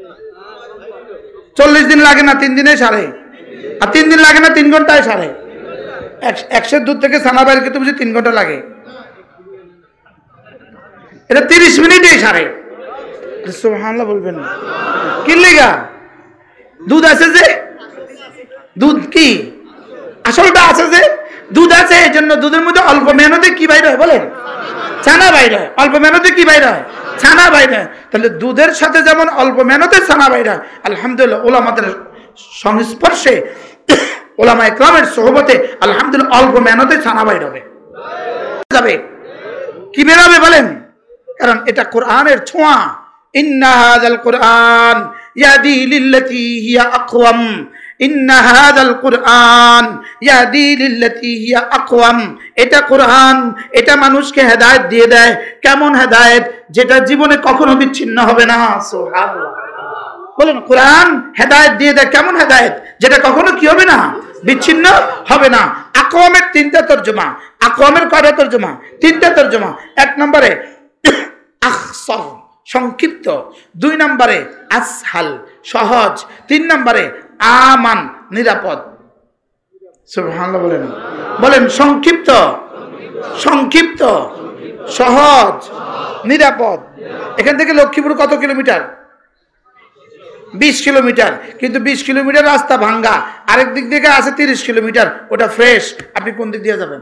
40 দিন লাগে না, 3 দিনে সারে। আর 3 দিন লাগে না, 3 ঘন্টায় সারে। 100 দুধ থেকে ছানা বাইরে করতে বুঝি 3 ঘন্টা লাগে, এটা 30 মিনিটেই সারে। সুবহানাল্লাহ বলবেন না? কি লিগা? দুধ আছে যে, দুধ কি আসলটা আছে যে, দুধ আছে, এই জন্য দুধের মধ্যে অল্প মেহনতে কি বাইর হয় বলেন? ছানা বাইর হয়। অল্প মেহনতে কি বাইর হয়? ছানা বাইর হয়। তাহলে দুধের সাথে যেমন অল্প মেহনতে ছানা বাইর হয়, আলহামদুলিল্লাহ ওলামাদের সংস্পর্শে, ওলামায়ে কেরামের সোহবতে আলহামদুলিল্লাহ অল্প মেহনতে ছানা বাইর হবে যাবে। কি বের হবে বলেন? কারণ এটা কোরআনের ছোঁয়া। ইন্না হাযাল কোরআন ইয়াহদি লিল্লাতী হিয়া আকওয়াম, ইন্না হাযাল কোরআন ইয়াহদি লিল্লাতী হিয়া আকওয়াম। এটা কোরআন, এটা মানুষকে হেদায়েত দিয়ে দেয়। কেমন হেদায়েত? যেটা জীবনে কখনো বিচ্ছিন্ন হবে না। সুবহানাল্লাহ। বলেন কোরআন হেদায়েত দিয়ে দেয়। কেমন হেদায়েত? যেটা কখনো কি হবে না, বিচ্ছিন্ন হবে না। আকওয়ামের তিনটা তরজমা। আকওয়ামের কয়টা তরজমা? তিনটা তরজমা। এক নম্বরে আখসর, সংক্ষিপ্ত। দুই নম্বরে আসহাল, সহজ। তিন নম্বরে আমান, নিরাপদ। সুবহানাল্লাহ বলেন। বলেন সংক্ষিপ্ত, সংক্ষিপ্ত, সহজ, নিরাপদ। এখান থেকে লক্ষ্মীপুর কত কিলোমিটার? 20 কিলোমিটার। কিন্তু 20 কিলোমিটার রাস্তা ভাঙ্গা, আরেক দিক থেকে আছে 30 কিলোমিটার, ওটা ফ্রেশ। আপনি কোন দিক দিয়ে যাবেন?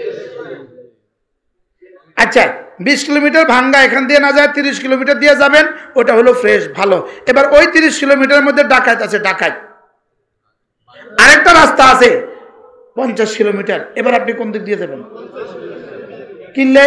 আচ্ছা, 20 কিলোমিটার ভাঙ্গা এখান দিয়ে না যায়, 30 কিলোমিটার দিয়ে যাবেন, ওটা হলো ফ্রেশ, ভালো। এবার ওই 30 কিলোমিটারের মধ্যে ডাকাত আছে, ডাকাত। আরেকটা রাস্তা আছে 50 কিলোমিটার, এবার আপনি কোন দিক দিয়ে যাবেন? কিনলে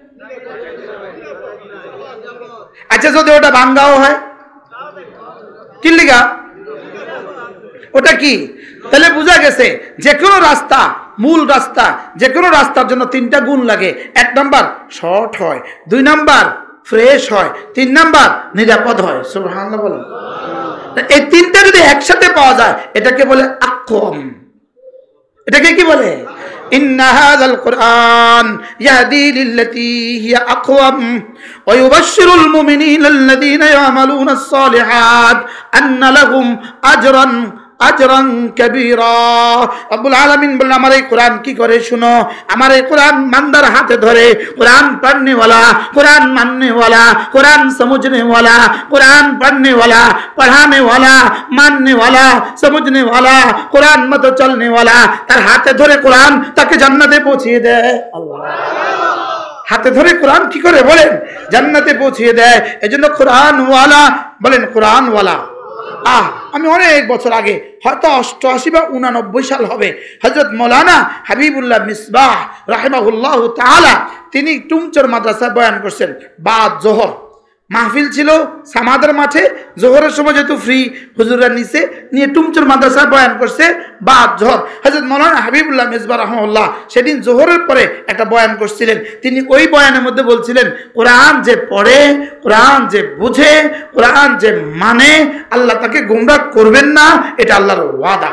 আচ্ছা, যদি ওটা ভাঙ্গাও হয়, কিনলিগা ওটা কি? তাহলে বোঝা গেছে যে কোনো রাস্তা, মূল রাস্তা, যে কোনো রাস্তার জন্য তিনটা গুণ লাগে। এক নাম্বার শর্ট হয়, দুই নাম্বার ফ্রেশ হয়, তিন নাম্বার নিরাপদ হয়। সুবহানাল্লাহ বলেন। এই তিনটা যদি একসাথে পাওয়া যায় এটাকে বলে আকওয়াম। এটাকে কি বলে? ইন্না হাযাল কুরআন ইয়াহদি লিল্লাতী হিয়া আকওয়াম ওয়া ইউবাশশিরুল মুমিনিনা আল্লাযীনা ইয়ামালুনাস সালিহাত আন্না লাহুম আজরান কাবীরা। রব্বুল আলামিন বলেন, আমার এই কোরআন কি করে শুনো, আমার এই কোরআন মানদার হাতে ধরে, কোরআন পড়নে वाला, কোরআন মাননে वाला, কোরআন समझने वाला, কোরআন पढ़ने वाला, पढ़ाने वाला, मानने वाला, समझने वाला, কোরআন মতো চলনে वाला, তার হাতে ধরে কোরআন তাকে জান্নাতে পৌঁছিয়ে দেয়। আল্লাহ হাতে ধরে কোরআন কি করে বলেন? জান্নাতে পৌঁছিয়ে দেয়। এজন্য কোরআন ওয়ালা বলেন, কোরআন ওয়ালা। আমি অনেক বছর আগে, হয়তো 88 বা 89 সাল হবে, হযরত মৌলানা হাবিবুল্লাহ মিসবাহ রাহিমাহুল্লাহু তাআলা তিনি টুমচর মাদ্রাসায় বয়ান করছেন। বাদ জোহর মাহফিল ছিল সামাদের মাঠে, জোহরের সময় যেহেতু ফ্রি, হুজুররা নিচে নিয়ে টুমচর মাদ্রাসায় বয়ান করছে বাদ জোহর। হযরত মৌলানা হাবিবুল্লাহ মিসবাহ রাহিমাহুল্লাহ সেদিন জোহরের পরে একটা বয়ান করছিলেন। তিনি ওই বয়ানের মধ্যে বলছিলেন, কোরআন যে পড়ে, কোরআন যে বুঝে, কোরআন যে মানে, আল্লাহ তাকে গোমরাহ করবেন না, এটা আল্লাহর ওয়াদা।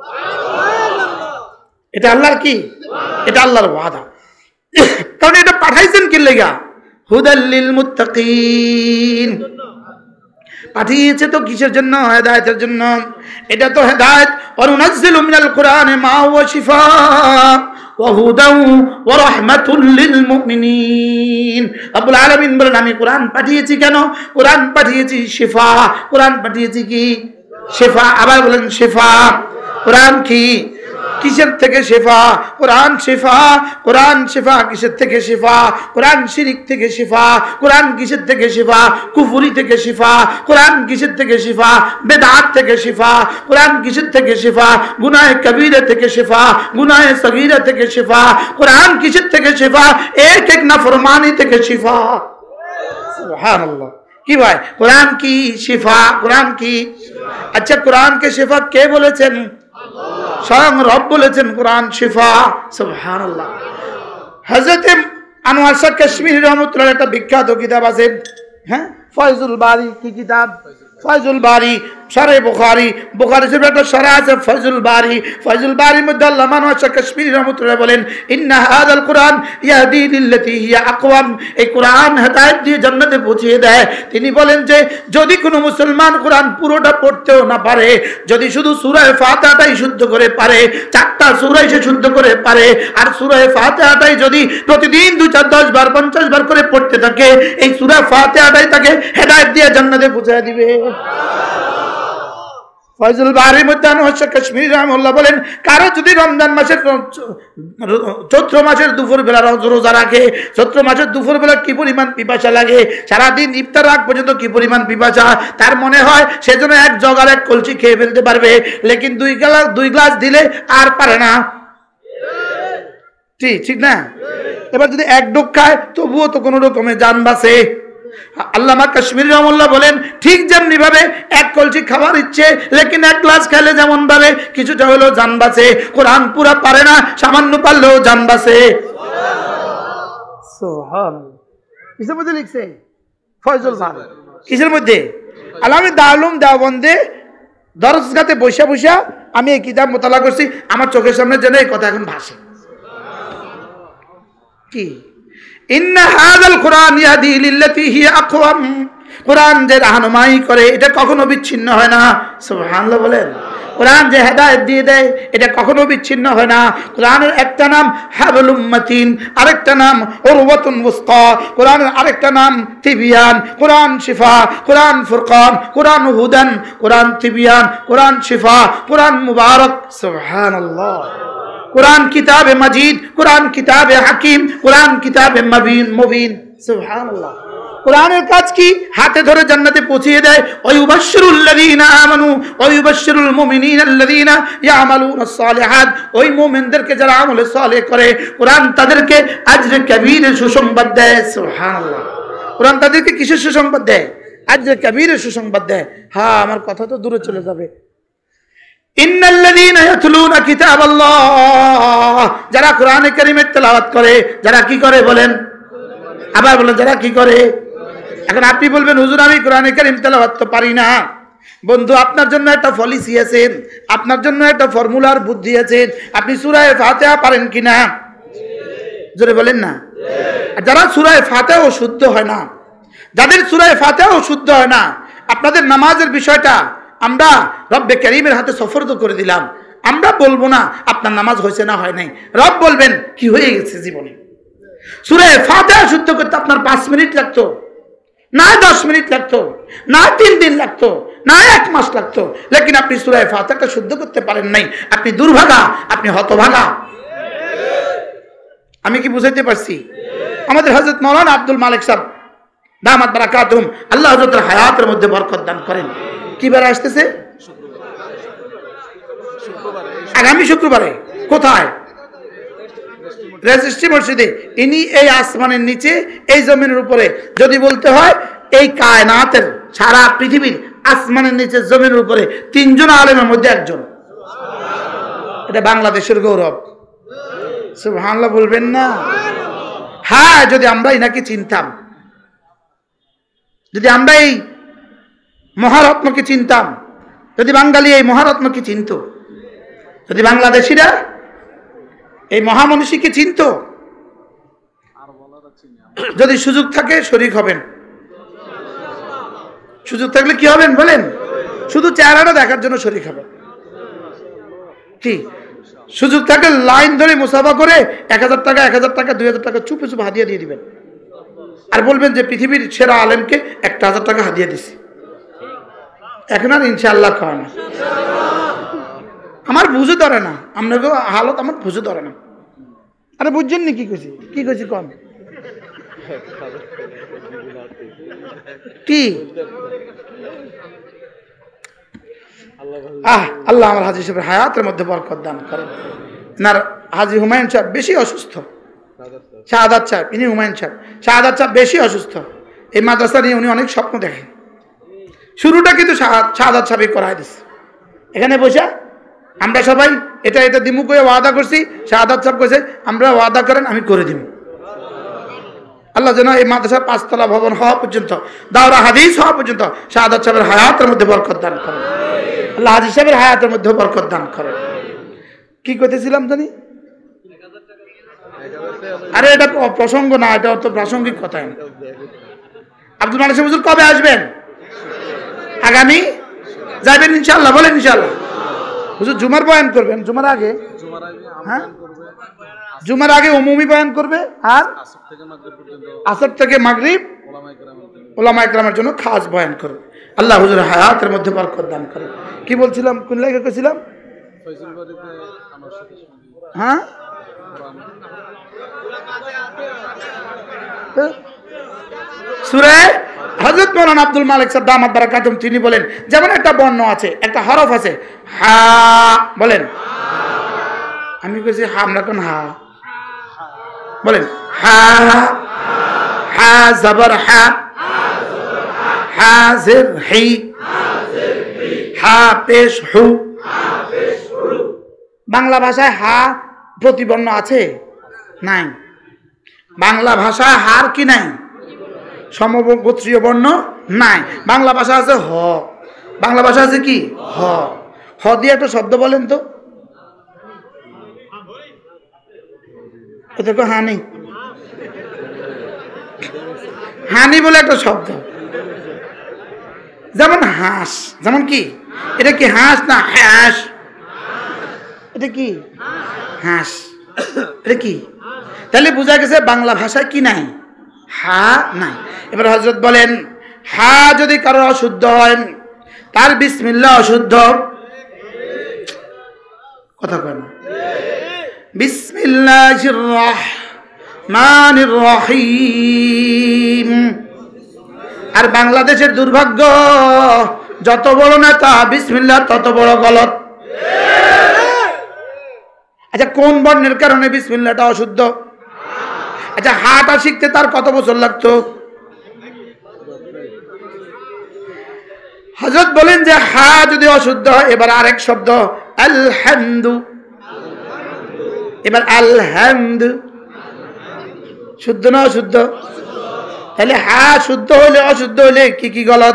এটা আল্লাহর কি? এটা আল্লাহর ওয়াদা। কারণ এটা পাঠাইছেন কি লাগা? হুদাল্লিল মুত্তাকিন। পাঠিয়েছে তো কিসের জন্য? হেদায়েতের জন্য। এটা তো হেদায়েত। ওয়া নুনাজ্জিলু মিনাল কুরআনি মা হুয়া শিফা ওয়া হুদাও ওয়া রাহমাতুল লিল মুমিনিন। রব্বুল আলামিন বলেন, আমি কোরআন পাঠিয়েছি কেন? কোরআন পাঠিয়েছি শিফা। কোরআন পাঠিয়েছি কি? শিফা। আবার বলেন শিফা। কোরআন কি? কিসের থেকে শিফা? কোরআন শিফা। কোরআন শিফা কিসের থেকে শিফা? কোরআন শিরিক থেকে শিফা। কোরআন কিসের থেকে শিফা? কুফরি থেকে শিফা। কোরআন কিসের থেকে শিফা? বেদাত থেকে শিফা। কোরআন কিসের থেকে শিফা? গুনাহে কবিরা থেকে শিফা, গুনাহে সগীরা থেকে শিফা। কোরআন কিসের থেকে শিফা? এক এক নাফরমানি থেকে শিফা। সুবহানাল্লাহ। কি ভাই, কোরআন কি শিফা? কোরআন কি? আচ্ছা, কোরআনকে শিফা কে বলেছেন? স্বয়ং রব বলেছেন কোরআন শিফা। সুবহানাল্লাহ। হযরত আনোয়ার শাহ কাশ্মীরি রহমাতুল্লাহ একটা বিখ্যাত কিতাব আছে, হ্যাঁ, ফয়জুল বারি। কি কিতাব? ফয়জুল বারি, শরে বুখারী। বুখারী শরীফের একটা শরহ আছে ফয়জুল বারি। ফয়জুল বারির মধ্যে আল্লামা আনোয়ার শাহ কাশ্মীরি রহমাতুল্লাহ বলেন, ইন্না হাযাল কুরআন ইয়াহদি লিল্লাতী হিয়া আকওয়াম। এই কোরআন হেদায়েত দিয়ে জান্নাতে পৌঁছিয়ে দেয়। তিনি বলেন যে যদি কোনো মুসলমান কোরআন পুরোটা পড়তেও না পারে, যদি শুধু সূরা ফাতিহাটাই শুদ্ধ করে পারে, 4টা সূরা সে শুদ্ধ করে পারে, আর সূরা ফাতিহাটাই যদি প্রতিদিন 2, 4, 10 বার 50 বার করে পড়তে থাকে, এই সূরা ফাতিহাটাই তাকে হেদায়েত দিয়ে জান্নাতে পৌঁছে দিবে। ফয়জুল বারির মধ্যে আনোয়ার শাহ কাশ্মীরি রাহিমাহুল্লাহ বলেন, কারো যদি রমজান মাসের চৈত্র মাসের দুপুর বেলা রোজা রাখে, চৈত্র মাসের দুপুর বেলা কি পরিমাণ পিপাসা লাগে, সারাদিন ইফতার আগ পর্যন্ত কি পরিমাণ পিপাসা, তার মনে হয় সেজন্য 1 জগ আর 1 কলসি খেয়ে ফেলতে পারবে, লেকিন 2 গ্লাস দিলে আর পারে না। ঠিক না? এবার যদি 1 ডোক খায় তবুও তো কোনো রকমে জান বাঁচে। আল্লামা কাশ্মীরি রহমাতুল্লাহ বলেন, ঠিক যেমনি ভাবে 1 কলসি খাবার ইচ্ছে, লেকিন 1 গ্লাস খেলে যেমন ভাবে কিছুটা হলেও জান বাঁচে, কোরআন পুরা পারে না, সামান্য পারলেও জান বাঁচে। সুবহানাল্লাহ। কিসের মধ্যে লিখছে? ফয়জুল বারি। কিসের মধ্যে? আমি দারুম দেওবন্দে দরজগাতে বসে বসে আমি এই কিতাব মোতালা করছি, আমার চোখের সামনে যেন এই কথা এখন ভাসে। কি ইন্না হাযাল কুরআন ইয়াহদি লিল্লাতী হিয়া আকওয়াম, কুরআন যে রাহনুমাই করে এটা কখনো বিচ্ছিন্ন হয় না। সুবহানাল্লাহ বলেন। কোরআন যে হেদায়েত দিয়ে দেয় এটা কখনো বিচ্ছিন্ন হয় না। কোরআনের একটা নাম হাবলুম মাতিন, আরেকটা নাম উরওয়াতুন ওয়াসকা, কোরআনের আরেকটা নাম তিবিয়ান, কোরআন শিফা, কোরআন ফুরকান, কোরআন হুদান, কোরআন তিবিয়ান, কোরআন শিফা, কোরআন মুবারক। সুবহানাল্লাহ। কোরআন কিতাবে মাজিদ, কোরআন কিতাবে হাকিম, কোরআন কিতাবে মুবিন। সুবহানাল্লাহ। কোরআনের কাজ কি? হাতে ধরে জান্নাতে পৌঁছিয়ে দেয়। ওয়ায়ুবাশশিরুল লাযীনা আমানু ওয়ায়ুবাশশিরুল মুমিনিনাল্লাযীনা ইয়ামালুনাস সালিহাত, ওই মুমিনদেরকে যারা আমলে সালেহ করে কোরআন তাদেরকে আজরে কবীরের সুসংবাদ দেয়। সুবহানাল্লাহ। কোরআন তাদেরকে কিসের সুসংবাদ দেয়? আজরে কবীরের সুসংবাদ দেয়। হ্যাঁ, আমার কথা তো দূরে চলে যাবে। ইন্নাল্লাযীনা ইয়াতলুনা কিতাবাল্লাহ, যারা কোরআনে কারীমের তেলাওয়াত করে, যারা কি করে বলেন? আবার বলেন, যারা কি করে? এখন আপনি বলবেন হুজুর আমি কোরআনে কারীম তেলাওয়াত তো পারি না। বন্ধু, আপনার জন্য একটা পলিসি আছে, আপনার জন্য একটা ফর্মুলার বুদ্ধি আছে। আপনি সূরা ফাতিহা পারেন কিনা? জোরে বলেন না। আর যারা সূরা ফাতিহা ও শুদ্ধ হয় না, যাদের সূরা ফাতিহা ও শুদ্ধ হয় না, আপনাদের নামাজের বিষয়টা আমরা রব্বে কারীমের হাতে সুপর্দ করে দিলাম। আমরা বলবো না আপনার নামাজ হয়েছে না হয় নাই, রব বলবেন কি হয়ে গেছে জীবনে। সূরা ফাতিহা শুদ্ধ করতে আপনার 5 মিনিট লাগতো, না 10 মিনিট লাগতো, না 3 দিন লাগতো, না 1 মাস লাগতো, লেকিন আপনি সূরা ফাতিহাটা শুদ্ধ করতে পারেন নাই। আপনি দুর্ভাগা, আপনি হতভাগা। আমি কি বুঝাইতে পারছি? আমাদের হযরত মাওলানা আব্দুল মালিক সাহেব দামাত বারাকাতুহুম, আল্লাহ হযরতের হায়াতের মধ্যে বরকত দান করেন। কি বার আসতেছে? আগামী শুক্রবারে। কোথায়? রেজিস্ট্রি মসজিদে। ইনি এই আসমানের নিচে, এই জমিনের উপরে, যদি বলতে হয় এই কায়নাতের সারা পৃথিবীর আসমানের নিচে জমিনের উপরে 3 জন আলেমের মধ্যে একজন। এটা বাংলাদেশের গৌরব। সুবহানাল্লাহ বলবেন না? হ্যাঁ, যদি আমরা এনাকে চিনতাম, যদি আমরা এই মহারত্নকে চিনতাম, যদি বাঙালি এই মহারত্নকে চিনত, যদি বাংলাদেশিরা এই মহামনীষীকে চিনত, যদি সুযোগ থাকে শরীক হবেন। সুযোগ থাকলে কি হবেন বলেন? শুধু চেহারাটা দেখার জন্য শরীক হবেন। কি সুযোগ থাকে লাইন ধরে মুসাফা করে 1000 টাকা 1000 টাকা 2000 টাকা চুপে চুপে হাদিয়া দিয়ে দিবেন, আর বলবেন যে পৃথিবীর সেরা আলেমকে 1000 টাকা হাদিয়া দিছি। এখন আর ইনশাআল্লাহ খাওয়া না। আমার বুঝে ধরে না, আপনাকে হালত আমার বুঝে ধরে না। আরে বুঝছেন নি কি কইছি? কি কইছি কম? কি আল্লাহ আমার হাজী সাহেবের হায়াতের মধ্যে বরকত দান করেন। না, হাজী হুমায়ুন সাহেব বেশি অসুস্থ। শাহাদাত সাহেব, ইনি হুমায়ুন সাহেব। শাহাদাত সাহেব বেশি অসুস্থ। এই মাদ্রাসা নিয়ে উনি অনেক স্বপ্ন দেখেন। শুরুটা কিন্তু শাহাদাত সাহেবই করাই দিচ্ছে। এখানে বসে আমরা সবাই এটা এটা দিমু করে ওয়াদা করছি। শাহাদাত সাহেব কইছে আমরা ওয়াদা করেন, আমি করে দিব। আল্লাহ যেন এই মাদ্রাসা 5 তলা ভবন হওয়া পর্যন্ত, দাওরা হাদিস হওয়া পর্যন্ত শাহাদাত সাহেবের হায়াতের মধ্যে বরকত দান করেন। আল্লাহ হাজী সাহেবের হায়াতের মধ্যে বরকত দান করেন। কি কইতেছিলাম জানি? আরে এটা প্রসঙ্গ না, এটা তো প্রাসঙ্গিক কথা। আব্দুল মালিক সাহেব হুজুর কবে আসবেন? আগামী যাবেন ইনশাআল্লাহ? বলেন ইনশাআল্লাহ। হুজুর জুমার বয়ান করবেন, জুমার আগে। হ্যাঁ, জুমার আগে উমুমি বয়ান করবে, আর আসর থেকে মাগরিব উলামা ইকরামের জন্য খাস বয়ান করবে। আল্লাহ হুজুর হায়াতের মধ্যে বরকত দান করেন। কি বলছিলাম, কোন লাগে কইছিলাম? হ্যাঁ, সূরা হযরত মাওলানা আব্দুল মালিক সাহেব দামাত বারাকাতুহুম তিনি বলেন, যেমন একটা বর্ণ আছে, একটা হরফ আছে, হা বলেন। আমি কইছি হা, আমরা কোন হা বলেন? হা, হা জবর হা, হা জের হি, হা পেশ হু। বাংলা ভাষায় হা প্রতিবর্ণ আছে? নাই। বাংলা ভাষায় হার কি নাই? সমগোত্রীয় বর্ণ নাই। বাংলা ভাষা আছে হ, বাংলা ভাষা আছে কি হ। হ দিয়ে একটা শব্দ বলেন তো। এটা তো হানি, হানি বলে একটা শব্দ। যেমন হাঁস, যেমন কি এটা কি হাঁস না হাঁস? এটা কি হাঁস, এটা কি? তাহলে বোঝা গেছে বাংলা ভাষায় কি নাই, হা নাই। এবার হযরত বলেন হা যদি কারো অশুদ্ধ হয়, তার বিসমিল্লাহ অশুদ্ধ। কথা কয় না। বিসমিল্লাহির রহমানির রহিম। আর বাংলাদেশের দুর্ভাগ্য, যত বড় নেতা বিসমিল্লাহ তত বড় গলত। আচ্ছা, কোন বর্ণের কারণে বিসমিল্লাহটা অশুদ্ধ? আচ্ছা, হাটা শিখতে তার কত বছর লাগতো? হযরত বলেন যে হা যদি অশুদ্ধ হয়, এবার আরেক শব্দ আলহামদু। এবার আলহামদু শুদ্ধ না অশুদ্ধ? তাহলে হা শুদ্ধ হলে অশুদ্ধ হলে কি কি গলত?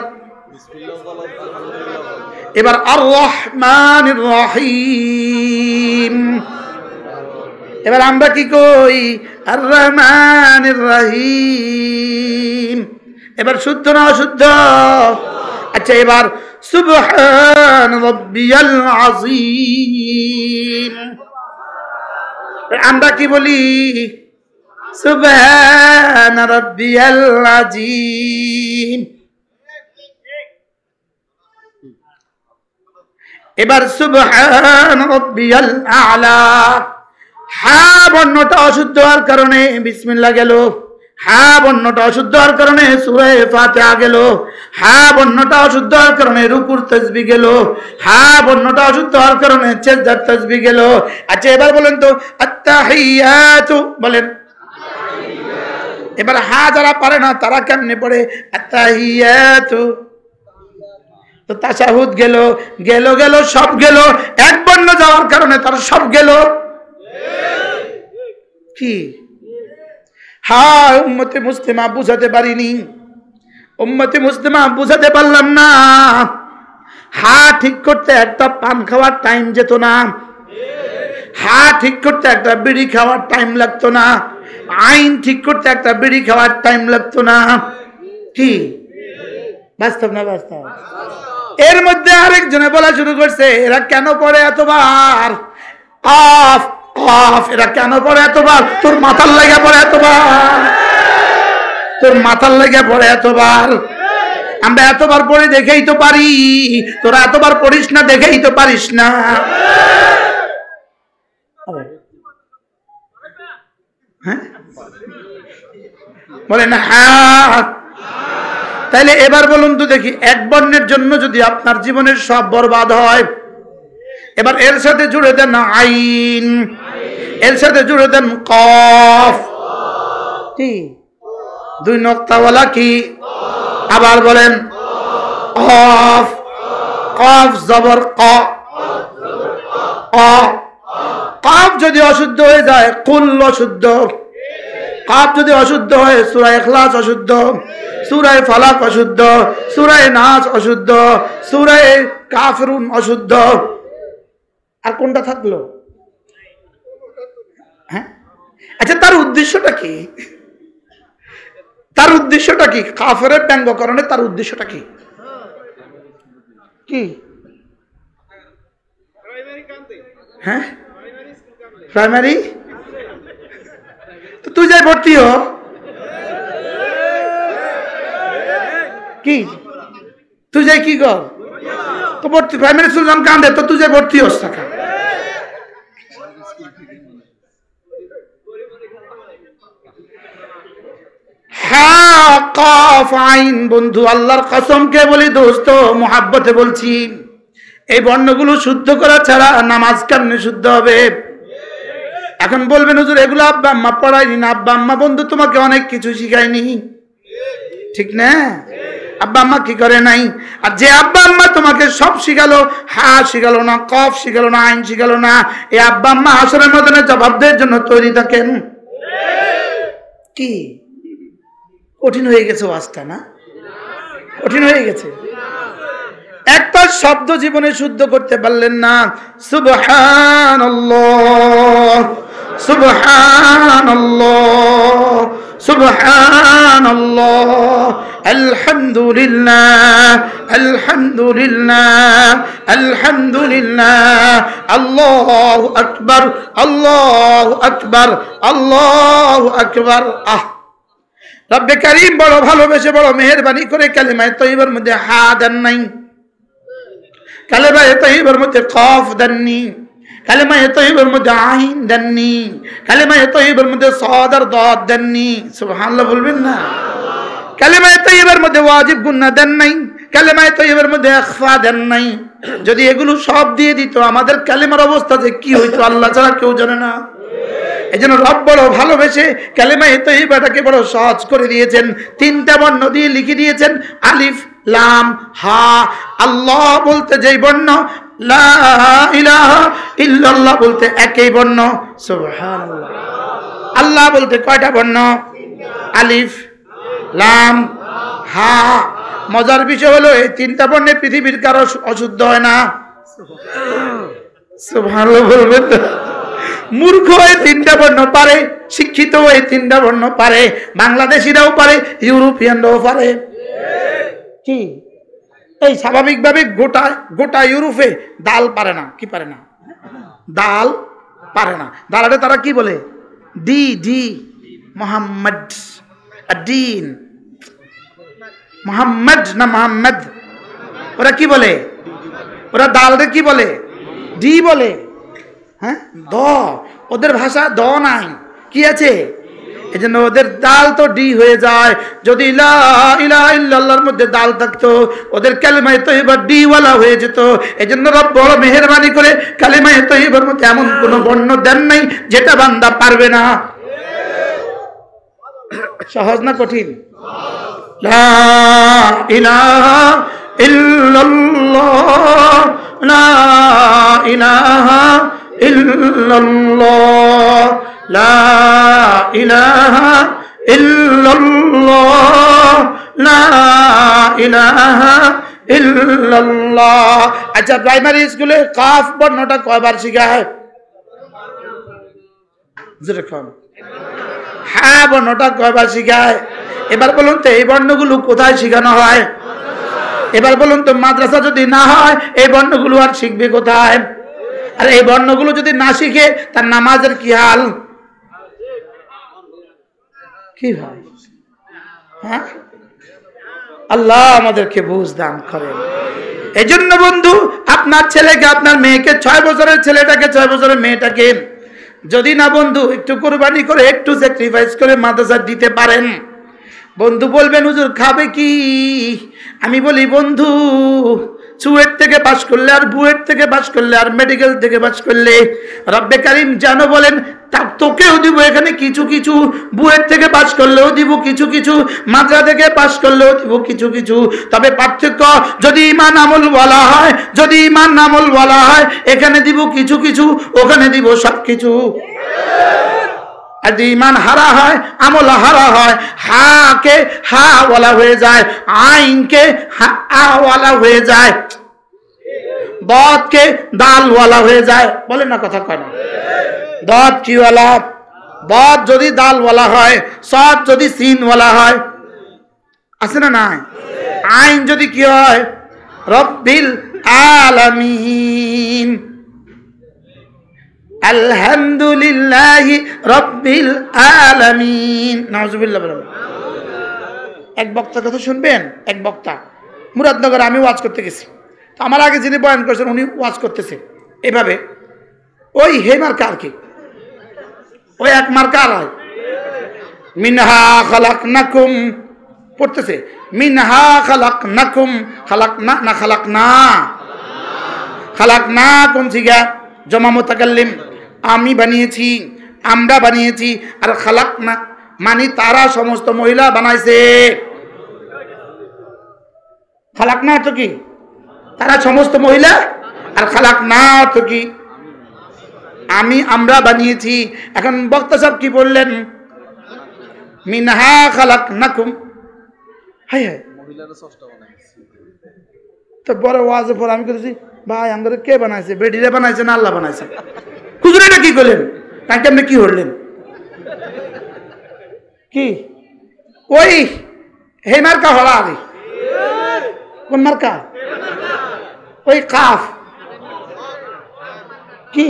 এবার আর রহমানির রহিম। এবার আমরা কি কই? আর রহমানির রহিম। এবার শুদ্ধ না অশুদ্ধ? আচ্ছা, এবার সুবহান রাব্বিয়াল আযীম। আমরা কি বলি? সুবহান রাব্বিয়াল আযীম। এবার সুবহান রাব্বিয়াল আ'লা। হা বর্ণটা অশুদ্ধ হওয়ার কারণে বিসমিল্লাহ গেল, হা বর্ণটা অশুদ্ধ হওয়ার কারণে সূরা ফাতিহা গেল, হা বর্ণটা অশুদ্ধ হওয়ার কারণে রুকুর তাসবিহ গেল, হা বর্ণটা অশুদ্ধ হওয়ার কারণে সিজদার তাসবিহ গেল। আচ্ছা, এবার বলেন তো আত্তাহিয়াতু বলেন। এবার হা যারা পারে না তারা কেমনে পড়ে? আত্তাহিয়াতু। তো তাশাহুদ গেল, গেল গেল সব গেল, এক বর্ণ যাওয়ার কারণে তার সব গেল। কি? হ্যাঁ, উম্মতে মুসলিমা বুঝাতে পারিনি, উম্মতে মুসলিমা বুঝাতে পারলাম না। হা ঠিক করতে একটা পান খাওয়ার টাইম যেত না, হা ঠিক করতে একটা বিড়ি খাওয়ার টাইম লাগতো না, আইন ঠিক করতে একটা বিড়ি খাওয়ার টাইম লাগতো না। কি বাস্তব না বাস্তব? এর মধ্যে আরেকজনে বলা শুরু করছে, এরা কেন পড়ে এতবার আফ আফ, এরা কেন পড়ে এতবার? তোর মাথার লাগা পড়ে এতবার, তোর মাথার লাগা পড়ে এতবার। আমরা এতবার পড়ে দেখেই তো পারি, তোরা এতবার পড়িস না দেখেই তো পারিস না। হ্যাঁ বলেন হ্যাঁ। তাইলে এবার বলুন তো দেখি, এক বর্ণের জন্য যদি আপনার জীবনের সব বরবাদ হয়, এবার এর সাথে জুড়ে দেন আইন, এর সাথে জুড়ে দেন কফ। কি দুই নক্তাওয়ালা কি? আবার বলেন কফ। কফ জবর ক। কফ যদি অশুদ্ধ হয়ে যায় কুল অশুদ্ধ, কফ যদি অশুদ্ধ হয় সূরা ইখলাস অশুদ্ধ, সূরা ফালাক অশুদ্ধ, সূরা নাস অশুদ্ধ, সূরা কাফিরুন অশুদ্ধ। আর কোনটা থাকলো? হ্যাঁ, আচ্ছা, তার উদ্দেশ্যটা কি? তার উদ্দেশ্যটা কি? কাফেরের ব্যঙ্গকরণে তার উদ্দেশ্যটা কি? কি? হ্যাঁ, প্রাইমারি। তো তুই যাই ভর্তি হ। কি তুই যাই কি কর? তো ভর্তি প্রাইমারি স্কুল যখন কান্দে তো তুই যাই ভর্তি হস টাকা। হ্যাঁ কফ আইন। বন্ধু আল্লাহর কসমকে বলি, দোস্ত মুহাব্বতে বলছি, এই বর্ণগুলো শুদ্ধ করা ছাড়া নামাজ কেমনে শুদ্ধ হবে? এখন বলবেন হুজুর এগুলো আব্বা আম্মা পড়ায়নি না। আব্বা আম্মা বন্ধু তোমাকে অনেক কিছু শিখায়নি, ঠিক না? আব্বা আম্মা কি করে নাই? আর যে আব্বা আম্মা তোমাকে সব শিখালো, হা শিখালো না, কফ শিখালো না, আইন শিখালো না, এই আব্বা আম্মা হাসরের ময়দানে জবাব দেওয়ার জন্য তৈরি থাকেন। কি কঠিন হয়ে গেছে ওয়াজটা, না কঠিন হয়ে গেছে? একটা শব্দ জীবনে শুদ্ধ করতে পারলেন না। সুবহানাল্লাহ, সুবহানাল্লাহ, সুবহানাল্লাহ, আলহামদুলিল্লাহ, আলহামদুলিল্লাহ, আলহামদুলিল্লাহ, আল্লাহু আকবার, আল্লাহু আকবার, আল্লাহু আকবার। রব্বে কারীম বড় ভালোবেসে বড় মেহেরবানি করে কালিমায়ে তয়্যিবার মধ্যে হা দেন নাই, কালিমায়ে তয়্যিবার মধ্যে কফ দেননি, কালিমায়ে তয়্যিবার মধ্যে আইন দেননি, কালিমায়ে তয়্যিবার মধ্যে সাদ আর দাদ দেননি। সুবহানাল্লাহ বলবেন না? কালিমায়ে তয়্যিবার মধ্যে ওয়াজিব গুন্নাহ দেন নাই, কালিমায়ে তয়্যিবার মধ্যে ইখফা দেন নাই। যদি এগুলো সব দিয়ে দিত আমাদের কালিমার অবস্থা যে কি হইতো আল্লাহ ছাড়া কেউ জানে না। এজন্য রব বড় ভালোবেসে কালিমায়ে তয়্যিবাটাকে বড় সহজ করে দিয়েছেন। 3টা বর্ণ দিয়ে লিখে দিয়েছেন, আলিফ, লাম, হা। আল্লাহ বলতে যেই বর্ণ, লা ইলাহা ইল্লাল্লাহ বলতে একই বর্ণ। সুবহানাল্লাহ। আল্লাহ বলতে কয়টা বর্ণ? আলিফ, লাম, হা। মজার বিষয় হলো এই 3টা বর্ণে পৃথিবীর কারো অশুদ্ধ হয় না। সুবহানাল্লাহ বলবেন তো? মূর্খ এই 3টা বর্ণ পারে, শিক্ষিত এই 3টা বর্ণ পারে, বাংলাদেশিরাও পারে, ইউরোপিয়ানরাও পারে। কি এই স্বাভাবিকভাবে গোটা ইউরোপে দাল পারে না। কি পারে না? দাল পারে না। দালাটা তারা কি বলে? ডি ডি মোহাম্মদ, আদিন মোহাম্মদ না মোহাম্মদ। ওরা কি বলে? ওরা দালরে কি বলে? ডি বলে। হ্যাঁ, দ। ওদের ভাষা দ নাই, কি আছে? এই জন্য ওদের দাল তো ডি হয়ে যায়। যদি লা ইলাহা ইল্লাল্লাহর মধ্যে দাল থাকতো ওদের কালিমায়ে তয়্যিবা ডি ওয়ালা হয়ে যেত। এই জন্য রব বড় মেহেরবানি করে কালিমায়ে তয়্যিবার মধ্যে এমন কোনো বর্ণ দেন নাই যেটা বান্দা পারবে না। সহজ না কঠিন? লা ইলাহা ইল্লাল্লাহ, লা ইলাহা ইল্লাল্লাহ, লা ইলাহা ইল্লাল্লাহ, লা ইলাহা ইল্লাল্লাহ। আচ্ছা, প্রাইমারি স্কুলে কাফ বর্ণটা কয়বার শেখা হয়? যেরকম হ্যাঁ বর্ণটা কয়বার শেখা হয়? এবার বলুন তো এই বর্ণগুলো কোথায় শেখানো হয়? এবার বলুন তো মাদ্রাসা যদি না হয় এই বর্ণগুলো আর শিখবে কোথায়? আর এই বর্ণগুলো যদি না শিখে তার নামাজের কি হাল? কি হয়? হ্যাঁ, আল্লাহ আমাদেরকে বুঝ দান করেন। এই জন্য বন্ধু, আপনার ছেলেকে, আপনার মেয়েকে, 6 বছরের ছেলেটাকে, 6 বছরের মেয়েটাকে যদি না বন্ধু একটু কোরবানি করে, একটু স্যাক্রিফাইস করে মাদ্রাসা দিতে পারেন, বন্ধু বলবেন হুজুর খাবে কি? আমি বলি বন্ধু, চুয়েট থেকে পাস করলে আর বুয়েট থেকে পাস করলে আর মেডিকেল থেকে পাস করলে রব্বে কারীম জানো বলেন তোকেও দিব এখানে কিছু কিছু, বুয়েট থেকে পাস করলেও দিব কিছু কিছু, মাদ্রাসা থেকে পাস করলেও দিব কিছু কিছু। তবে পার্থক্য, যদি ঈমান আমল বলা হয়, যদি ঈমান আমল বলা হয় এখানে দিব কিছু কিছু, ওখানে দিব সব কিছু। আর ঈমান হারা হয়, আমল হারা হয়, হা কে হা ওয়ালা হয়ে যায়, আইন কে হা ওয়ালা হয়ে যায়, দাদ কে দাল ওয়ালা হয়ে যায়। বলেন না, কথা কয় না? দাদ কি ওয়ালা? দাদ যদি দাল ওয়ালা হয়, সাদ যদি সিন ওয়ালা হয়, আছে না নাই? আইন যদি কি হয়? রব্বিল আলামিন, আলহামদুলিল্লাহি রব্বিল আলামিন। নাউজুবিল্লাহ বলেন। এক বক্তার কথা শুনবেন। এক বক্তা মুরাদনগরে, আমি ওয়াজ করতে গেছি, তো আমার আগে যিনি বয়ান করছেন উনি ওয়াজ করতেছে এভাবে, ওই হে মার্কা আর কি, ওই এক মার্কা আর হয়, মিনহা খালাকনাকুম পড়তেছে, মিনহা খালাকনাকুম, খালাকনা না খালাকনা, খালাকনা কোন সিগা? জমা মুতাকাল্লিম, আমি বানিয়েছি, আমরা বানিয়েছি। আর খালাকনা মানে তারা সমস্ত মহিলা বানাইছে। খালাকনা অর্থ কি? তারা সমস্ত মহিলা। আর খালাকনা অর্থ কি? আমি, আমরা বানিয়েছি। এখন বক্তা সাহেব কি বললেন? মিনহা খালাকনাকুম, হাই হাই তো বড় ওয়াজে পর আমি করেছি ভাই আমাদের কে বানাইছে বেডিরে বানাইছে না আল্লাহ বানাইছে হুজুর এটা কি করলেন তাকে আপনি কি হলেন কি ওই হে মার্কা হলা আগে কোন মার্কা ওই কাফ কি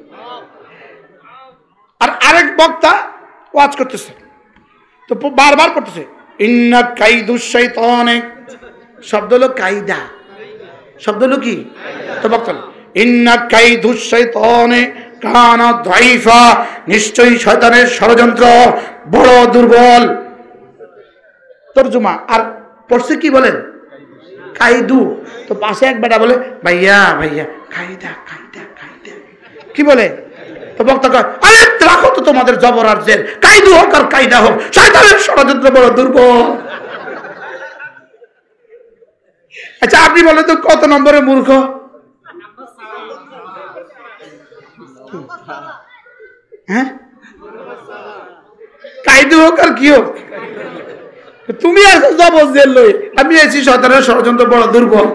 আর আরেক বক্তা ওয়াজ করতেছে তো বারবার করতেছে ইন্না কাইদুশ শাইতানে শব্দ হলো কায়দা শব্দ হলো কি তো বক্তা ইন্না কাইদুশ শাইতানে কানা দাইফা নিশ্চয়ই শয়তানের ষড়যন্ত্র বড় দুর্বল তরজমা আর পড়ছে কি বলেন কাইদু তো পাশে এক বেটা বলে ভাইয়া ভাইয়া কায়দা কায়দা কায়দা কি বলে তো বক্তা কয় আরে রাখো তো তোমাদের জবর আর জের কাইদু হোক আর কায়দা হোক শয়তানের ষড়যন্ত্র বড় দুর্বল আচ্ছা আপনি বলেন তো কত নম্বরে মূর্খ হ্যাঁ কায়দু হোক আর কি হোক তুমি আছো জবর জেল লই আমি আছি শয়তানের ষড়যন্ত্র বড় দুর্বল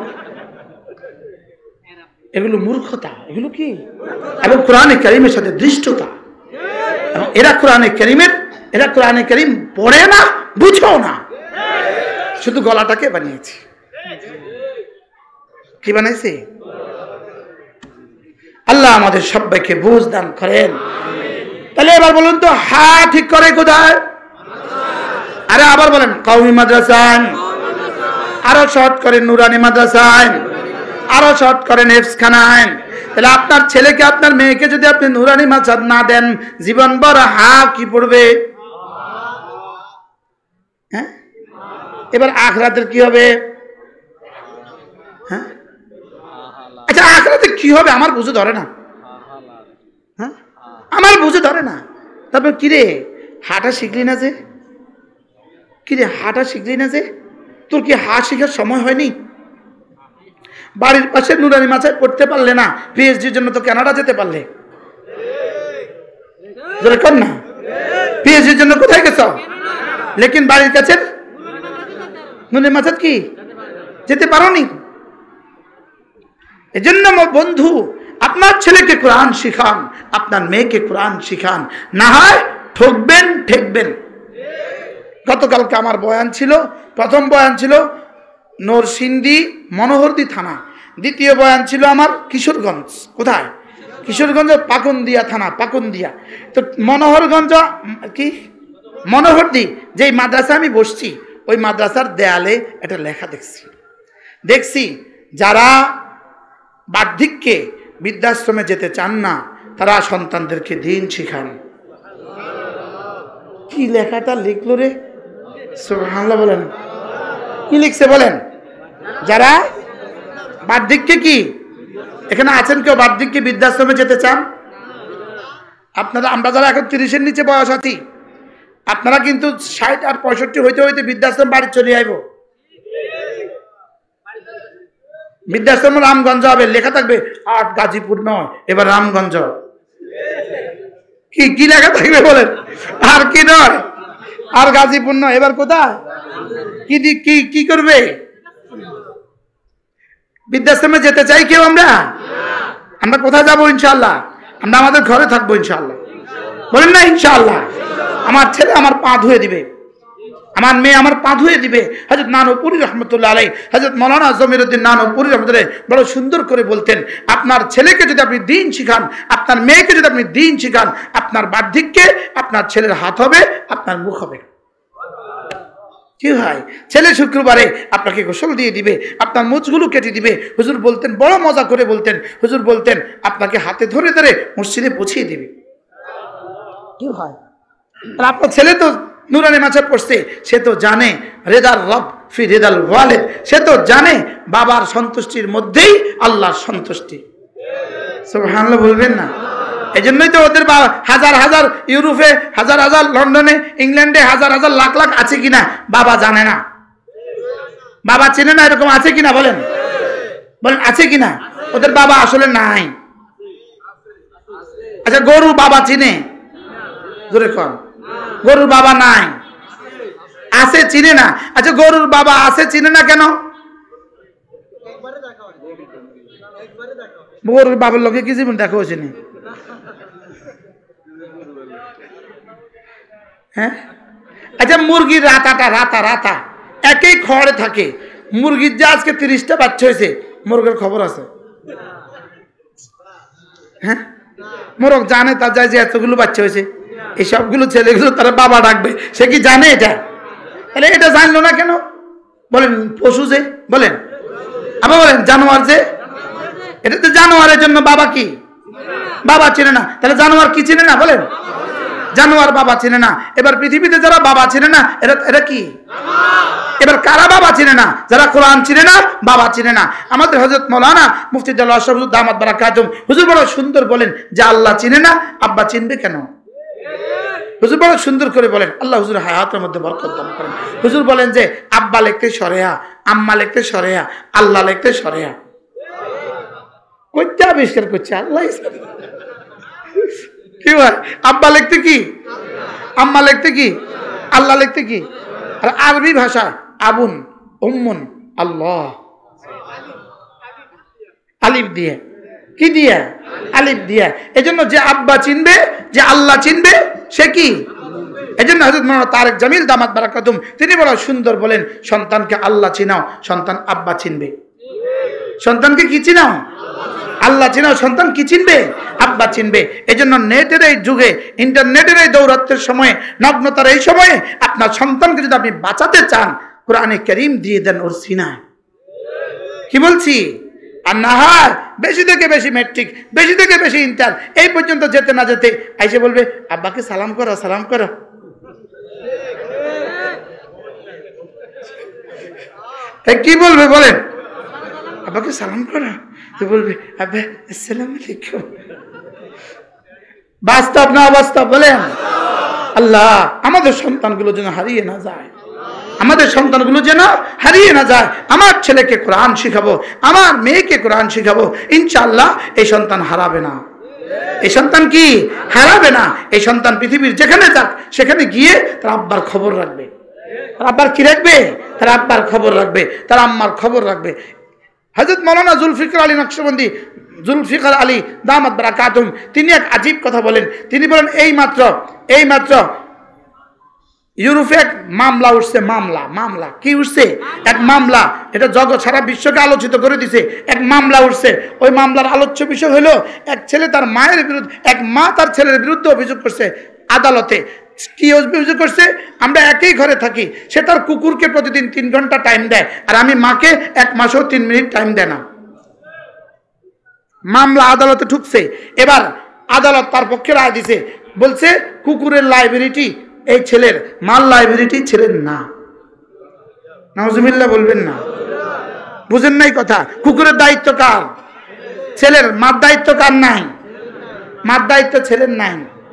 এগুলো মূর্খতা এগুলো কি এবং কোরআনে কারীমের সাথে দৃষ্টতা এবং এরা কোরআনে কারীম পড়ে না বুঝেও না শুধু গলাটাকে বানিয়েছে কি বানাইছে আল্লাহ আমাদের সবাইকে বুঝ দান করেন তাহলে এবার বলুন তো হা ঠিক করে কোথায় আরে আবার বলেন কওমি মাদ্রাসায় আরো শর্ট করে নুরানি মাদ্রাসায় আরো শর্ট করেন হেফজখানায় তাহলে আপনার ছেলেকে আপনার মেয়েকে যদি আপনি নুরানি মাদ্রাসা না দেন জীবন ভর হা কি পড়বে হ্যাঁ এবার আখিরাতের কি হবে হ্যাঁ আচ্ছা আখিরাতে কি হবে আমার বুঝে ধরে না হ্যাঁ আমার বুঝে ধরে না তারপর কিরে হাঁটা শিখলি না যে কিরে হাঁটা শিখলি না যে তোর কি হাঁট শেখার সময় হয়নি বাড়ির পাশে নুরানি মাদ্রাসায় পড়তে পারলে না পিএইচডির জন্য তো কানাডা যেতে পারলে জোরে কর না পিএইচডির জন্য কোথায় গেছ লেকিন বাড়ির কাছে নুরানি মাদ্রাসা কি যেতে পারোনি এজন্য বন্ধু আপনার ছেলেকে কোরআন শিখান আপনার মেয়েকে কোরআন শিখান না হয় ঠকবেন গতকালকে আমার বয়ান ছিল প্রথম বয়ান ছিল নরসিংদী মনোহরদী থানা দ্বিতীয় বয়ান ছিল আমার কিশোরগঞ্জ কোথায় কিশোরগঞ্জ পাকুন্দিয়া থানা পাকুন্দিয়া তো মনোহরগঞ্জ কি মনোহরদী যেই মাদ্রাসা আমি বসছি ওই মাদ্রাসার দেয়ালে একটা লেখা দেখছি যারা বার্ধক্যে বৃদ্ধাশ্রমে যেতে চান না তারা সন্তানদেরকে দিন শিখান কি লেখাটা লিখলো রে সুবহানাল্লাহ বলেন কি লিখছে বলেন যারা বার্ধক্যে কি এখানে আছেন কেউ বার্ধক্যে বৃদ্ধাশ্রমে যেতে চান আপনারা আমরা যারা এখন 30-এর নিচে বয়স আছি আপনারা কিন্তু 60 আর 65 হইতে হইতে বৃদ্ধাশ্রম বাড়ি চলে আইব বৃদ্ধাশ্রম রামগঞ্জ হবে লেখা থাকবে 8 গাজীপুর নয় এবার রামগঞ্জ কি লেখা থাকবে বলেন আর কি নয় আর গাজীপুর নয় এবার কোথায় কি করবে বৃদ্ধাশ্রমে যেতে চাই কেউ আমরা কোথায় যাবো ইনশাআল্লাহ আমরা আমাদের ঘরে থাকবো ইনশাআল্লাহ বলেন না ইনশাআল্লাহ আমার ছেলে আমার পা ধুয়ে দিবে আমার মেয়ে আমার পা ধুয়ে দিবে হযরত নানুপুরি রহমতুল্লাহ আলাইহি হযরত মাওলানা জমিরউদ্দিন নানুপুরি রহমতুল্লাহ বড় সুন্দর করে বলতেন আপনার ছেলেকে যদি আপনি দ্বীন শিখান আপনার মেয়েকে যদি আপনি দ্বীন শিখান আপনার বার্ধক্যে আপনার ছেলের হাত হবে আপনার মুখ হবে কি হয় ছেলে শুক্রবারে আপনাকে গোসল দিয়ে দিবে আপনার মুছগুলো কেটে দিবে হুজুর বলতেন বড় মজা করে বলতেন হুজুর বলতেন আপনাকে হাতে ধরে ধরে মসজিদে পৌঁছিয়ে দিবে কি হয় আর আপনার ছেলে তো নুরানি মাদ্রাসা পড়ছে সে তো জানে রেদাল রব ফি রেদাল ওয়ালিদ সে তো জানে বাবার সন্তুষ্টির মধ্যেই আল্লাহর সন্তুষ্টি সুবহানাল্লাহ বলবেন না এজন্যই তো ওদের হাজার হাজার ইউরোপে হাজার হাজার লন্ডনে ইংল্যান্ডে হাজার হাজার লাখ লাখ আছে কিনা বাবা জানে না বাবা চেনে না এরকম আছে কিনা বলেন আছে কিনা ওদের বাবা আসলে নাই আচ্ছা গরু বাবা চিনে জোরে কর গরুর বাবা নাই আছে চিনে না। আচ্ছা গরুর বাবা আছে চিনে না কেন? গরুর বাবার লোকে কি জীবন দেখা হয়েছে? হ্যাঁ, আচ্ছা মুরগির রাতা একই খড়ে থাকে, মুরগির যে আজকে 30টা বাচ্চা হয়েছে, মুরগের খবর আছে? হ্যাঁ, মোরগ জানে তার যায় যে এতগুলো বাচ্চা হয়েছে, এই সবগুলো ছেলেগুলো তারা বাবা ডাকবে, সে কি জানে এটা? তাহলে এটা জানলো না কেন? বলেন পশু যে, বলেন আবার বলেন জানোয়ার যে, এটা তো জানোয়ারের জন্য বাবা কি বাবা চিনে না, তাহলে জানোয়ার কি চিনে না? বলেন জানোয়ার বাবা চিনে না। এবার পৃথিবীতে যারা বাবা চিনে না এরা কি? এবার কারা বাবা চিনে না? যারা কোরআন চিনে না, বাবা চিনে না। আমাদের হযরত মাওলানা মুফতি জালাল আশরাফুল দামাত বারাকাতুম হুজুর বড় সুন্দর বলেন যে আল্লাহ চিনে না, আব্বা চিনবে কেন? হুজুর বড় সুন্দর করে বলেন, আল্লাহ হুজুর হায়াতের মধ্যে বরকত দান করেন। হুজুর বলেন যে আব্বা লিখতে সরেয়া, আম্মা লিখতে সরেয়া, আল্লাহ লিখতে সরেয়া। কইটা আবিষ্কার করছে আল্লাহ। কি ভাই, আব্বা লিখতে কি, আম্মা লিখতে কি, আল্লাহ লিখতে কি? আর আরবি ভাষা আবুন, উম্মুন, আল্লাহ, আলিফ দিয়ে, কি দিয়ে? আলিফ দিয়ে। এজন্য যে আব্বা চিনবে, যে আল্লাহ চিনবে, সে কি? এজন্য হযরত মাওলানা তারেক জামিল দামাত বারাকাতুম তিনি বড় সুন্দর বলেন, সন্তানকে আল্লাহ চিনাও, সন্তান আব্বা চিনবে। সন্তানকে কি চিনাও? আল্লাহ চিনাও, সন্তান কি চিনবে? আব্বা চিনবে। এজন্য নেটের এই যুগে, ইন্টারনেটের এই দৌরাত্মের সময়ে, নগ্নতার এই সময়ে আপনার সন্তানকে যদি আপনি বাঁচাতে চান, কোরআনে কারীম দিয়ে দেন ওর সিনায়। কি বলছি? আর না হয় বেশি থেকে বেশি ম্যাট্রিক, বেশি থেকে বেশি ইন্টার, এই পর্যন্ত যেতে না যেতে আইসে বলবে আব্বাকে সালাম করো, সালাম করো। কি বলবে বলেন? আব্বাকে সালাম করো, তো বলবে আব্বা আসসালামু আলাইকুম। বাস্তব না অবাস্তব বলেন? আল্লাহ আমাদের সন্তানগুলো যেন হারিয়ে না যায়, আমাদের সন্তানগুলো যেন হারিয়ে না যায়। আমার ছেলেকে কোরআন শিখাবো, আমার মেয়েকে কোরআন শিখাবো, ইনশাআল্লাহ এই সন্তান হারাবে না। এই সন্তান কি হারাবে না। এই সন্তান পৃথিবীর যেখানে যাক সেখানে গিয়ে তার আব্বার খবর রাখবে। তার আব্বার কি রাখবে? তার আব্বার খবর রাখবে, তার আম্মার খবর রাখবে। হযরত মাওলানা জুলফিকার আলী নকশবন্দি, জুলফিকার আলী দামাত বারাকাতুম তিনি এক আজীব কথা বলেন। তিনি বলেন এই মাত্র ইউরোপে এক মামলা উঠছে, মামলা কি উঠছে? এক মামলা, এটা জগৎ সারা বিশ্বকে আলোচিত করে দিছে। এক মামলা উঠছে, ওই মামলার আলোচ্য বিষয় হলো এক ছেলে তার মায়ের বিরুদ্ধে, এক মা তার ছেলের বিরুদ্ধে অভিযোগ করছে আদালতে। কি অভিযোগ করছে? আমরা একই ঘরে থাকি, সে তার কুকুরকে প্রতিদিন 3 ঘন্টা টাইম দেয়, আর আমি মাকে 1 মাসেও 3 মিনিট টাইম দেয় না। মামলা আদালতে ঢুকছে। এবার আদালত তার পক্ষে রায় দিছে, বলছে কুকুরের লাইবিলিটি এই ছেলের, মাল লাইবিলিটি ছেলের না। নাউজুবিল্লাহ বলবেন না? বুঝেন নাই কথা? কুকুরের দায়িত্ব কার? ছেলের। মার দায়িত্ব কার নাই? মার দায়িত্ব ছেলের নাই।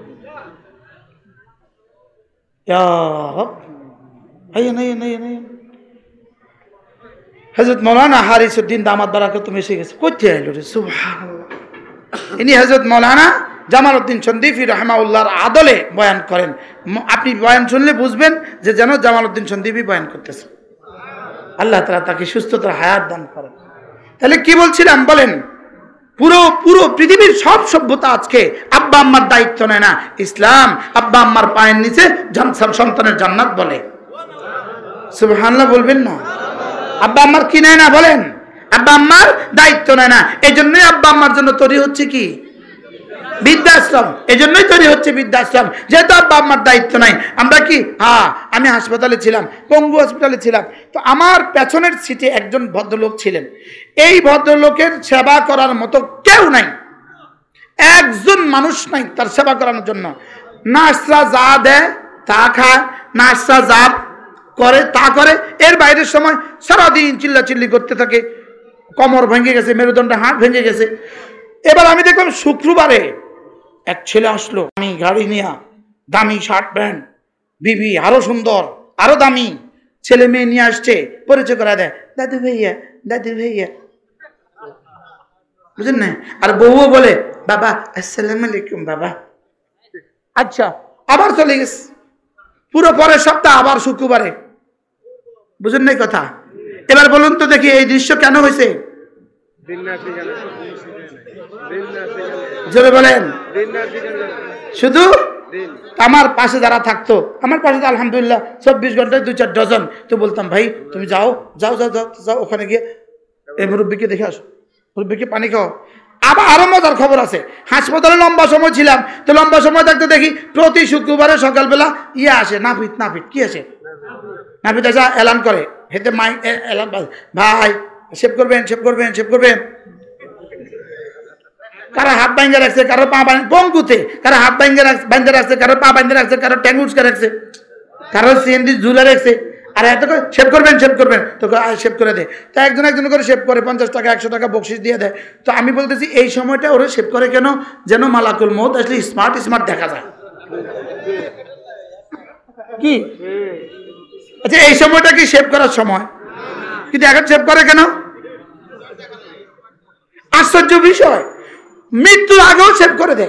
হযরত মাওলানা হারিসউদ্দিন দামাত বারাকাতুম এসে গেছে। কোথায় এলো রে? সুবহানাল্লাহ। ইনি হযরত মাওলানা জামালউদ্দিন সন্দিফি রাহমাহুল্লাহর আদলে বয়ান করেন। আপনি বয়ান শুনলে বুঝবেন যে যেন জামালউদ্দিন সন্দিফি বয়ান করতেছে। আল্লাহ তাআলা তাকে সুস্থতার হায়াত দান করেন। তাহলে কি বলছিলাম বলেন? পুরো পৃথিবীর সব সভ্যতা আজকে আব্বা আম্মার দায়িত্ব নেয় না। ইসলাম আব্বা আম্মার পায়ের নিচে সন্তানের জান্নাত বলে। সুবহানাল্লাহ বলবেন না? আব্বা আম্মার কি নেয় না বলেন? আব্বা আম্মার দায়িত্ব নেয় না। এই জন্যই আব্বা আম্মার জন্য তৈরি হচ্ছে কি? বৃদ্ধাশ্রম। এই জন্যই তৈরি হচ্ছে বৃদ্ধাশ্রম, যেহেতু আব্বা আম্মার দায়িত্ব নাই। আমরা কি, আমি হাসপাতালে ছিলাম, পঙ্গু হসপিটালে ছিলাম, তো আমার পেছনের সিটে একজন ভদ্রলোক ছিলেন। এই ভদ্রলোকের সেবা করার মতো কেউ নাই, একজন মানুষ নাই তার সেবা করানোর জন্য। নার্সরা যা দেয় তা খায়, নার্সরা যা করে তা করে, এর বাইরের সময় সারাদিন চিল্লাচিল্লি করতে থাকে। কোমর ভেঙে গেছে, মেরুদণ্ডে হাড় ভেঙে গেছে। এবার আমি দেখলাম শুক্রবারে এক ছেলে আসলো, আমি গাড়ি নিয়ে, দামি শার্ট প্যান্ট, বিবি আরো সুন্দর, আরো দামি, ছেলে মেয়ে নিয়ে আসছে, পরিচয় করা দেয়, দাদু ভাইয়া, দাদু ভাইয়া, বুঝলেন না? আর বউও বলে বাবা আসসালামু আলাইকুম বাবা। আচ্ছা, আবার চলে গেছে। পুরো পরের সপ্তাহ আবার শুক্রবারে বুঝেন নাই কথা? এবার বলুন তো দেখি এই দৃশ্য কেন হয়েছে? জোরে বলেন। শুধু আমার পাশে যারা থাকতো, আমার পাশে তো আলহামদুলিল্লাহ 24 ঘন্টায় 2-4 ডজন, তো বলতাম ভাই তুমি যাও যাও যাও যাও যাও ওখানে গিয়ে এই মুরব্বীকে দেখে আসো, মুরব্বীকে পানি খাও। আবার আরো মজার খবর আছে, হাসপাতালে লম্বা সময় ছিলাম, তো লম্বা সময় থাকতে দেখি প্রতি শুক্রবারে সকালবেলা আসে, নাপিত কি আসে, নাপিত আসা এলান করে, হেতে মাই এলান, ভাই সেভ করবেন সেভ করবেন সেভ করবেন। কারো হাত বাইঙ্গা রাখছে, কারো পা পঙ্গুতে, কারো হাত বাইঙ্গা রাখছে, কারো পা বাইঙ্গা রাখছে, কারো ট্যাঙ্গ উচকা রাখছে, কারো সিএনডি ঝুলে রাখছে। আর এত করে সেভ করবেন তো সেভ করে দেয়। তো একজন করে সেভ করে, 50 টাকা 100 টাকা বকশিস দিয়ে দেয়। তো আমি বলতেছি এই সময়টা ওরা সেভ করে কেন? যেন মালাকুল মউত আসলে স্মার্ট দেখা যায়। কি আচ্ছা, এই সময়টা কি সেভ করার সময়? কিন্তু এখন সেভ করে কেন? আশ্চর্য বিষয়, মৃত্যুর আগেও সেভ করে দেয়।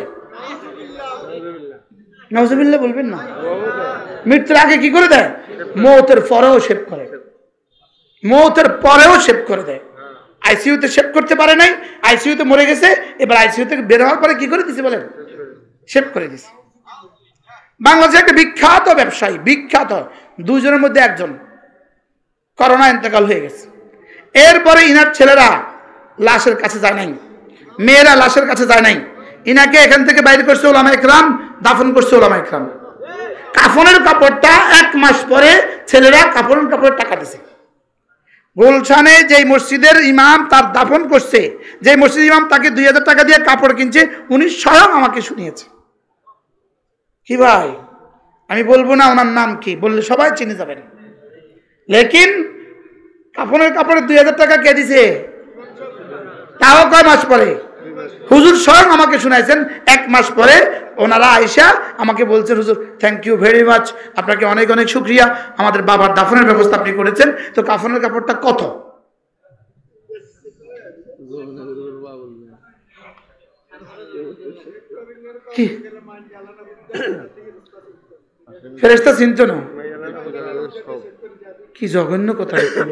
নাউজুবিল্লাহ বলবেন না? মৃত্যুর আগে কি করে দেয়? মৌতের পরেও সেভ করে, মৌতের পরেও সেভ করে দেয়। আইসিইউতে সেভ করতে পারে নাই, আইসিইউতে মরে গেছে, এবার আইসিইউ থেকে বের হওয়ার পরে কি করে দিছে বলেন? সেভ করে দিছে। বাংলাদেশে একটা বিখ্যাত ব্যবসায়ী, বিখ্যাত, 2 জনের মধ্যে একজন করোনা ইন্তেকাল হয়ে গেছে। এরপরে ইনার ছেলেরা লাশের কাছে যায় নাই, মেয়েরা লাশের কাছে যায় নাই, ইনাকে এখান থেকে বাইরে করছে ওলামা ইকরাম, দাফন করছে ওলামা ইকরাম। কাফনের কাপড়টা 1 মাস পরে ছেলেরা কাপড়ের টাকা দিছে। গুলশানে যেই মসজিদের ইমাম তার দাফন করছে, যে মসজিদ ইমাম তাকে 2000 টাকা দিয়ে কাপড় কিনছে, উনি স্বয়ং আমাকে শুনিয়েছে। কি ভাই, আমি বলবো না ওনার নাম কি, বললে সবাই চিনে যাবেন। লেকিন কাপড়ের 2000 টাকা কে দিছে? তাও কয় মাস পরে হুজুর স্বয়ং আমাকে শুনাইছেন। 1 মাস পরে ওনারা আইসা আমাকে বলছেন, হুজুর থ্যাংক ইউ ভেরি মাচ, আপনাকে অনেক অনেক শুক্রিয়া, আমাদের বাবার দাফনের ব্যবস্থা আপনি করেছেন। তো কাফনের কাপড়টা কত? কি ফেরেশতা চিনতো না? কি জঘন্য কথা!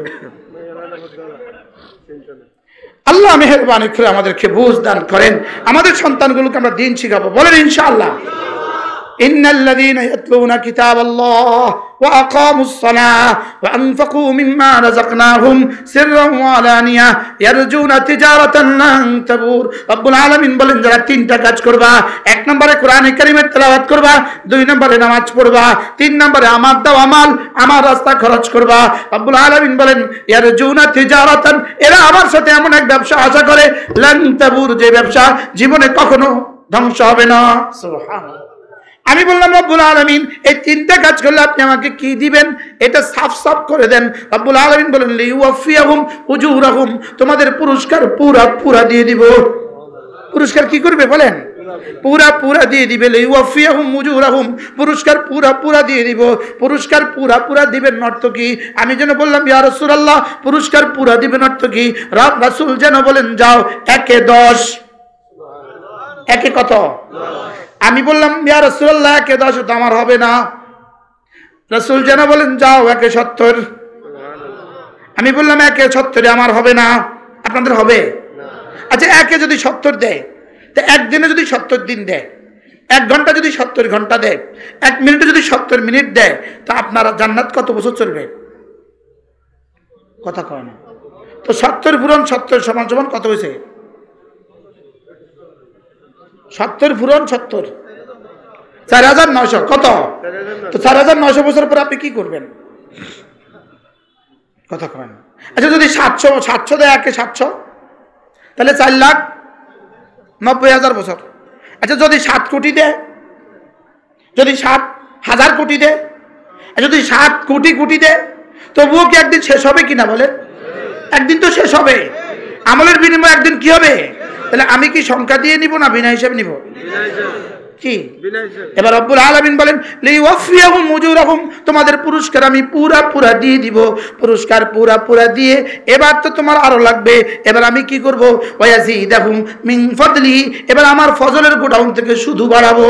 আল্লাহ মেহেরবানি করে আমাদেরকে বুঝ দান করেন, আমাদের সন্তানগুলোকে আমরা দিন শিখাবো। বলেন ইনশাআল্লাহ। ইন্নাল্লাযীনা ইয়াতলুনা কিতাবাল্লাহ ওয়া আকামুস সালাহ ওয়া আনফাকু মিম্মা রাযাকনাহুম সিররান ওয়া আলানিয়া ইয়ারজুনা তিজারাতান লান তাবুর। রব্বুল আলামিন বলেন, যারা 3টা কাজ করবা, 1 নম্বরে কোরআনে কারীমের তেলাওয়াত করবা, 2 নম্বরে নামাজ পড়বা, 3 নম্বরে আমার দাও আমাল, আমার রাস্তা খরচ করবা। রব্বুল আলামিন বলেন, ইয়ারজুনা তিজারাতান, এরা আমার সাথে এমন এক ব্যবসা আশা করে, লান তাবুর, যে ব্যবসা জীবনে কখনো ধ্বংস হবে না। সুবহানাল্লাহ। আমি বললাম, রব্বুল আলামিন এই 3টা কাজ করলে আপনি আমাকে কি দিবেন? এটা সাফ করে দেন। রব্বুল আলামিন বলেন, লিওয়াফিয়াহুম উজুরাহুম, তোমাদের পুরস্কার পুরা দিয়ে দিব। পুরস্কার কি করবে বলেন? পুরা দিয়ে দিবে। লিওয়াফিয়াহুম উজুরাহুম, পুরস্কার পুরা দিয়ে দিব। পুরস্কার পুরা দিবেন অর্থ কি? আমি যেন বললাম, ইয়া রাসূলুল্লাহ পুরস্কার পুরা দিবেন অর্থ কি? রাসূল যেন বলেন, যাও 1-এ 10, 1-এ কত? আমি বললাম, ইয়া রাসূলুল্লাহ 1-এ 10 তো আমার হবে না। রাসূল যেন বলেন, যাও 1-এ 70। আমি বললাম 1-এ 70 আমার হবে না, আপনাদের হবে? আচ্ছা, 1-এ যদি 70 দেয়, তো একদিনে যদি 70 দিন দেয়, 1 ঘন্টা যদি 70 ঘন্টা দেয়, 1 মিনিটে যদি 70 মিনিট দেয়, তো আপনারা জান্নাত কত বছর চলবে? কথা কয় না তো। 70 পূরণ 70 সমান কত হয়েছে? 70 পূরণ 70 4900 কত? তো 4900 বছর পর আপনি কি করবেন? কথা কয় না। আচ্ছা, যদি 700 দেয় 1-এ 700, তাহলে 4,90,000 বছর। আচ্ছা, যদি 7 কোটি দেয়, যদি 7,000 কোটি দেয়, যদি 7 কোটি দেয়, তবুও কি একদিন শেষ হবে কিনা বলে? একদিন তো শেষ হবে। আমলের বিনিময়ে একদিন কি হবে? তাহলে আমি কি সংখ্যা দিয়ে নিব না বিনা হিসাবে নিব? কি? এবার রব্বুল আলামিন বলেন, লিওয়াফিয়াহুম উজুরাহুম, তোমাদের পুরস্কার আমি পুরা দিয়ে দিব। পুরস্কার পুরা দিয়ে এবার তো তোমার আরো লাগবে। এবার আমি কি করব? ওয়ায়াজিদাহুম মিন ফাদলি, এবার আমার ফজলের গোডাউন থেকে শুধু বাড়াবো।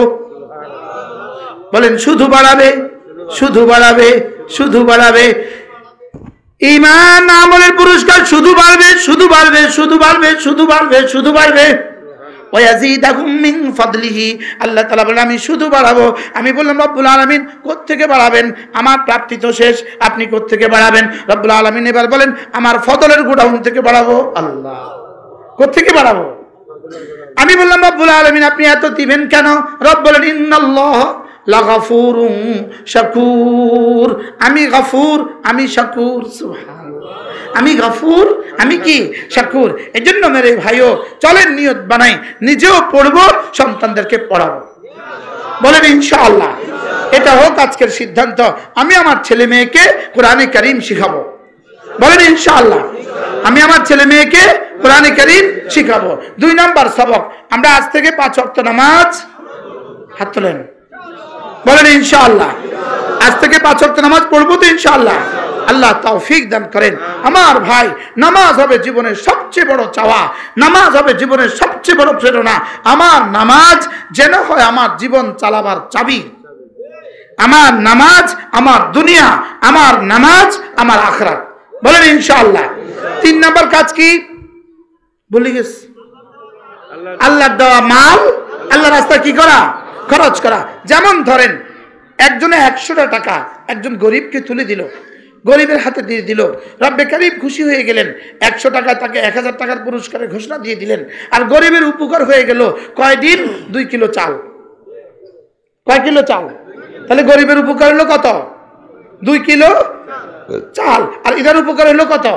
বলেন, শুধু বাড়াবে। ঈমান আমলের পুরস্কার শুধু বাড়বে, শুধু বাড়বে, শুধু বাড়বে, শুধু বাড়বে, শুধু বাড়বে। ওয়ায়াজিদাহুম মিন ফাদলিহি, আল্লাহ তাআলা বলেন আমি শুধু বাড়াবো। আমি বললাম রব্বুল আলামিন কোত্থেকে বাড়াবেন? আমার প্রাপ্তি তো শেষ, আপনি কোত্থেকে বাড়াবেন? রব্বুল আলামিন এবার বলেন আমার ফদলের গোডাউন থেকে বাড়াবো। আল্লাহ, কোত্থেকে বাড়াবো? আমি বললাম রব্বুল আলামিন আপনি এত দিবেন কেন? রব বলেন ইন্নাল্লাহ লাগাফুরুন শাকুর, আমি গাফুর, আমি শাকুর। সুবহানাল্লাহ, আমি গাফুর, আমি কি শাকুর। এজন্য মেরে ভাইও চলেন নিয়ত বানাই, নিজেও পড়বো, সন্তানদেরকে পড়াবো। বলেন ইনশাআল্লাহ। এটা হোক আজকের সিদ্ধান্ত, আমি আমার ছেলে মেয়েকে কোরআনে কারীম শিখাবো। বলেন ইনশাআল্লাহ। আমি আমার ছেলে মেয়েকে কোরআনে কারীম শিখাবো। 2 নাম্বার সবক, আমরা আজ থেকে 5 ওয়াক্ত নামাজ, হাত তোলেন, বলেন ইনশাআল্লাহ। আজ থেকে 5 ওয়াক্ত নামাজ পড়বো তো ইনশাআল্লাহ। আল্লাহ তৌফিক দান করেন। আমার ভাই, নামাজ হবে জীবনের সবচেয়ে বড় চাওয়া, নামাজ হবে জীবনের সবচেয়ে বড় প্রেরণা। আমার নামাজ যেন হয় আমার জীবন চালাবার চাবি। আমার নামাজ আমার দুনিয়া, আমার নামাজ আমার আখিরাত। বলেন ইনশাআল্লাহ। 3 নাম্বার কাজ কি বলি গেছে? আল্লাহর দেওয়া মাল আল্লাহর রাস্তায় কি করা? খরচ করা। যেমন ধরেন একজনে 100টা টাকা একজন গরিবকে তুলে দিল, গরিবের হাতে দিয়ে দিল, রব্বে কারীম খুশি হয়ে গেলেন, 100 টাকা তাকে 1000 টাকার পুরস্কারের ঘোষণা দিয়ে দিলেন। আর গরিবের উপকার হয়ে গেল কয়দিন? 2 কিলো চাল। কয় কিলো চাল? তাহলে গরিবের উপকার হলো কত? 2 কিলো চাল। আর এটার উপকার হলো কত?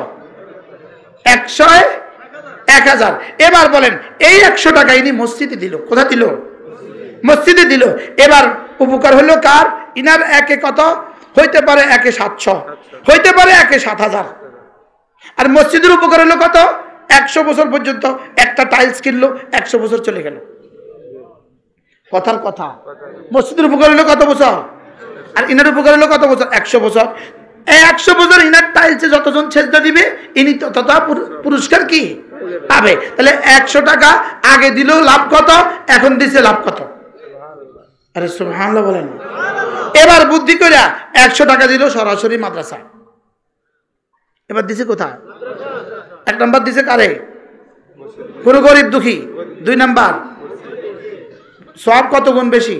1000। এবার বলেন এই 100 টাকা ইনি মসজিদে দিল। কোথায় দিল? মসজিদে দিল। এবার উপকার হলো কার? ইনার একে কত হইতে পারে? 1/700, হইতে পারে 1/7000। আর মসজিদের উপকার হলো কত? 100 বছর পর্যন্ত। একটা টাইলস কিনলো, 100 বছর চলে গেল। কথার কথা। মসজিদের উপকার হলো কত বছর? আর ইনার উপকার হলো কত বছর? 100 বছর। এই 100 বছর ইনার টাইলসে যতজন সেজদা দিবে ইনি ততটা পুরস্কার কি পাবে। তাহলে 100 টাকা আগে দিল লাভ কত, এখন দিছে লাভ কত? আরে সুবহানাল্লাহ বলেন। এবার বুদ্ধি করে 100 টাকা দিল সরাসরি মাদ্রাসা। এবার দিছে কোথায়? 1 নাম্বার দিছে কারে? পুরো গরিব দুঃখী। 2 নাম্বার সওয়াব কত গুণ বেশি?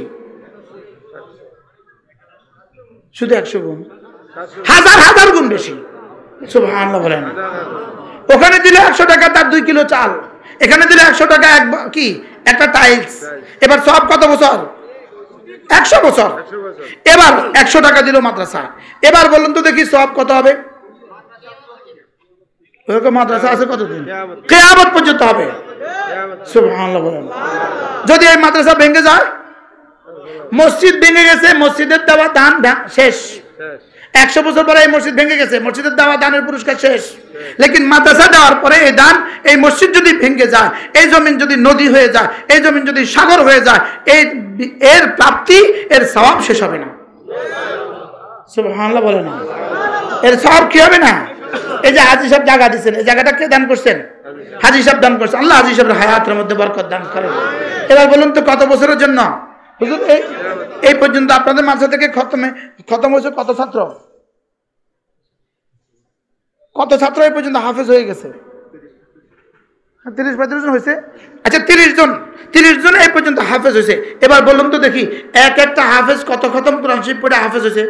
শুধু 100 গুণ, হাজার গুণ বেশি। সুবহানাল্লাহ বলেন। ওখানে দিলে 100 টাকা তার 2 কিলো চাল, এখানে দিলে 100 টাকা কি একটা টাইলস। এবার সওয়াব কত বছর? 100 বছর। এবার 100 টাকা দিল মাদ্রাসা। এবার বলুন তো দেখি সওয়াব কত হবে? ওরকম মাদ্রাসা আছে কতদিন? কিয়ামত পর্যন্ত হবে। সুবহানাল্লাহ বলেন। যদি এই মাদ্রাসা ভেঙে যায়, মসজিদ ভেঙে গেছে, মসজিদের দেওয়া দান শেষ। 100 বছর পরে এই মসজিদ ভেঙে গেছে, মসজিদের দেওয়া দানের পুরস্কার শেষ। লেকিন মাদ্রাসা দেওয়ার পরে এই দান, এই মসজিদ যদি ভেঙে যায়, এই জমিন যদি নদী হয়ে যায়, এই জমিন যদি সাগর হয়ে যায়, এর প্রাপ্তি, এর সওয়াব শেষ হবে না। সুবহানাল্লাহ বলে না। এর সওয়াব কি হবে না? এই যে হাজী সাহেব জায়গা দিচ্ছেন, এই জায়গাটা কে দান করছেন? হাজী সাহেব দান করছেন। আল্লাহ হাজী সাহেবের হায়াতের মধ্যে বরকত দান করেন। এবার বলুন তো কত বছরের জন্য? হুজুর এই পর্যন্ত আপনাদের মাদ্রাসা থেকে খতম হয়েছে কত ছাত্র? কত ছাত্র এই পর্যন্ত হাফেজ হয়ে গেছে? 30-35 জন হয়েছে। আচ্ছা 30 জন এই পর্যন্ত হাফেজ হয়েছে। এবার বলুন তো দেখি একটা হাফেজ কত খতম কোরআন শরীফ পড়ে হাফেজ হয়েছে?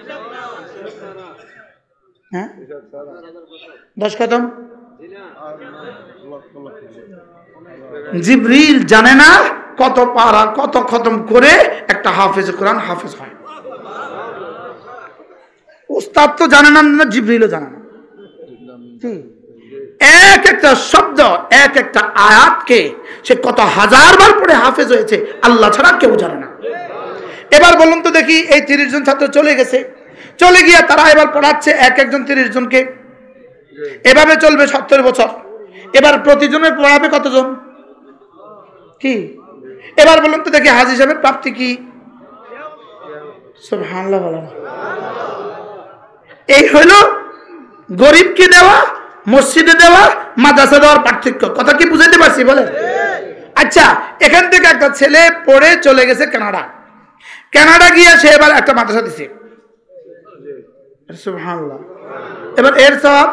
হ্যাঁ 10 খতম। জিবরিল জানে না কত পারা কত খতম করে একটা হাফেজ কোরআন হাফেজ হয়। উস্তাদ তো জানে না, জিবরিলও জানে না। এক একটা শব্দ, এক একটা আয়াতকে সে কত হাজার বার পড়ে হাফেজ হয়েছে, আল্লাহ ছাড়া কেউ জানে না। এবার বলুন তো দেখি এই 30 জন ছাত্র চলে গেছে, চলে গিয়ে তারা এবার পড়াচ্ছে একজন 30 জনকে। এভাবে চলবে 70 বছর। এবার প্রতিজনের পড়াবে কতজন? কি এবার বলুন তো দেখি হাজী সাহেবের প্রাপ্তি কি? সুবহানাল্লাহ বলেন। এই হলো গরিবকে দেওয়া, মসজিদে দেওয়া, মাদ্রাসা দেওয়ার পার্থক্য। কথা কি বুঝাইতে পারছি বলেন? আচ্ছা, এখান থেকে একটা ছেলে পড়ে চলে গেছে কানাডা গিয়ে সে এবার একটা মাদ্রাসা দিছে। সুবহানাল্লাহ। এবার এর সওয়াব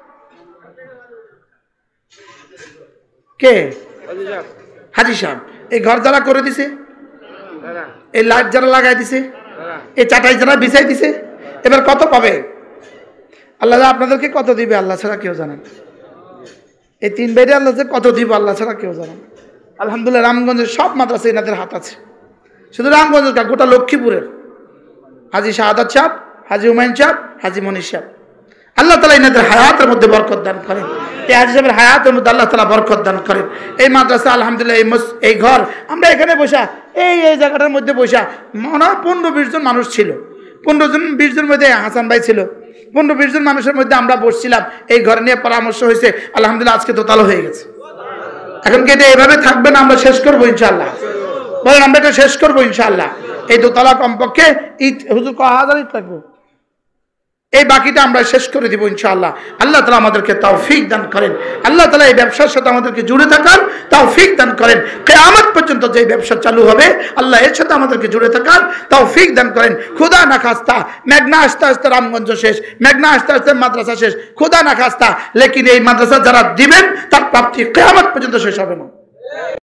কে? হাজি সাহেব। এই ঘর যারা করে দিছে, এই লাইট যারা লাগাই দিছে, এই চাটাই যারা বিছাই দিছে, এবার কত পাবে? আল্লাহ আপনাদেরকে কত দিবে আল্লাহ ছাড়া কেউ জানেন। এই 3 ভাইরে আল্লাহ যে কত দিব আল্লাহ ছাড়া কেউ জানেন। আলহামদুলিল্লাহ রামগঞ্জের সব মাদ্রাসা এনাদের হাত আছে। শুধু রামগঞ্জের কা, গোটা লক্ষ্মীপুরের হাজি শাহাদাত সাহেব, হাজি হুমায়ুন সাহেব, হাজি মনির সাহেব, আল্লাহ তালা এনাদের হায়াতের মধ্যে বরকত দান করেন। এই হাজি সাহেবের হায়াতের মধ্যে আল্লাহ তালা বরকত দান করেন। এই মাদ্রাসা আলহামদুলিল্লাহ, এই ঘর আমরা এখানে বসা, এই জায়গাটার মধ্যে বসা মনে হয় 15-20 জন মানুষ ছিল। 15-20 জনের মধ্যে হাসান ভাই ছিল। 15-20 জন মানুষের মধ্যে আমরা বসছিলাম, এই ঘর নিয়ে পরামর্শ হয়েছে। আলহামদুলিল্লাহ আজকে দোতলা হয়ে গেছে। এখন কি এটা এভাবে থাকবে না? আমরা শেষ করবো ইনশাআল্লাহ। বলেন আমরা এটা শেষ করবো ইনশাআল্লাহ। এই দোতলা কমপক্ষে ইট হুজুর 1000 ইট লাগবে, এই বাকিটা আমরা শেষ করে দিব ইনশাআল্লাহ। আল্লাহ তাআলা আমাদেরকে তৌফিক দান করেন। আল্লাহ তাআলা এই ব্যবসার সাথে আমাদেরকে জুড়ে থাকার তৌফিক দান করেন। কিয়ামত পর্যন্ত যে ব্যবসা চালু হবে আল্লাহ এর সাথে আমাদেরকে জুড়ে থাকার তৌফিক দান করেন। খুদা না খাস্তা মেঘনা আস্তে আস্তে রামগঞ্জ শেষ, মেঘনা আস্তে আস্তে মাদ্রাসা শেষ, খুদা না খাস্তা, লেকিন এই মাদ্রাসা যারা দিবেন তার প্রাপ্তি কিয়ামত পর্যন্ত শেষ হবে না।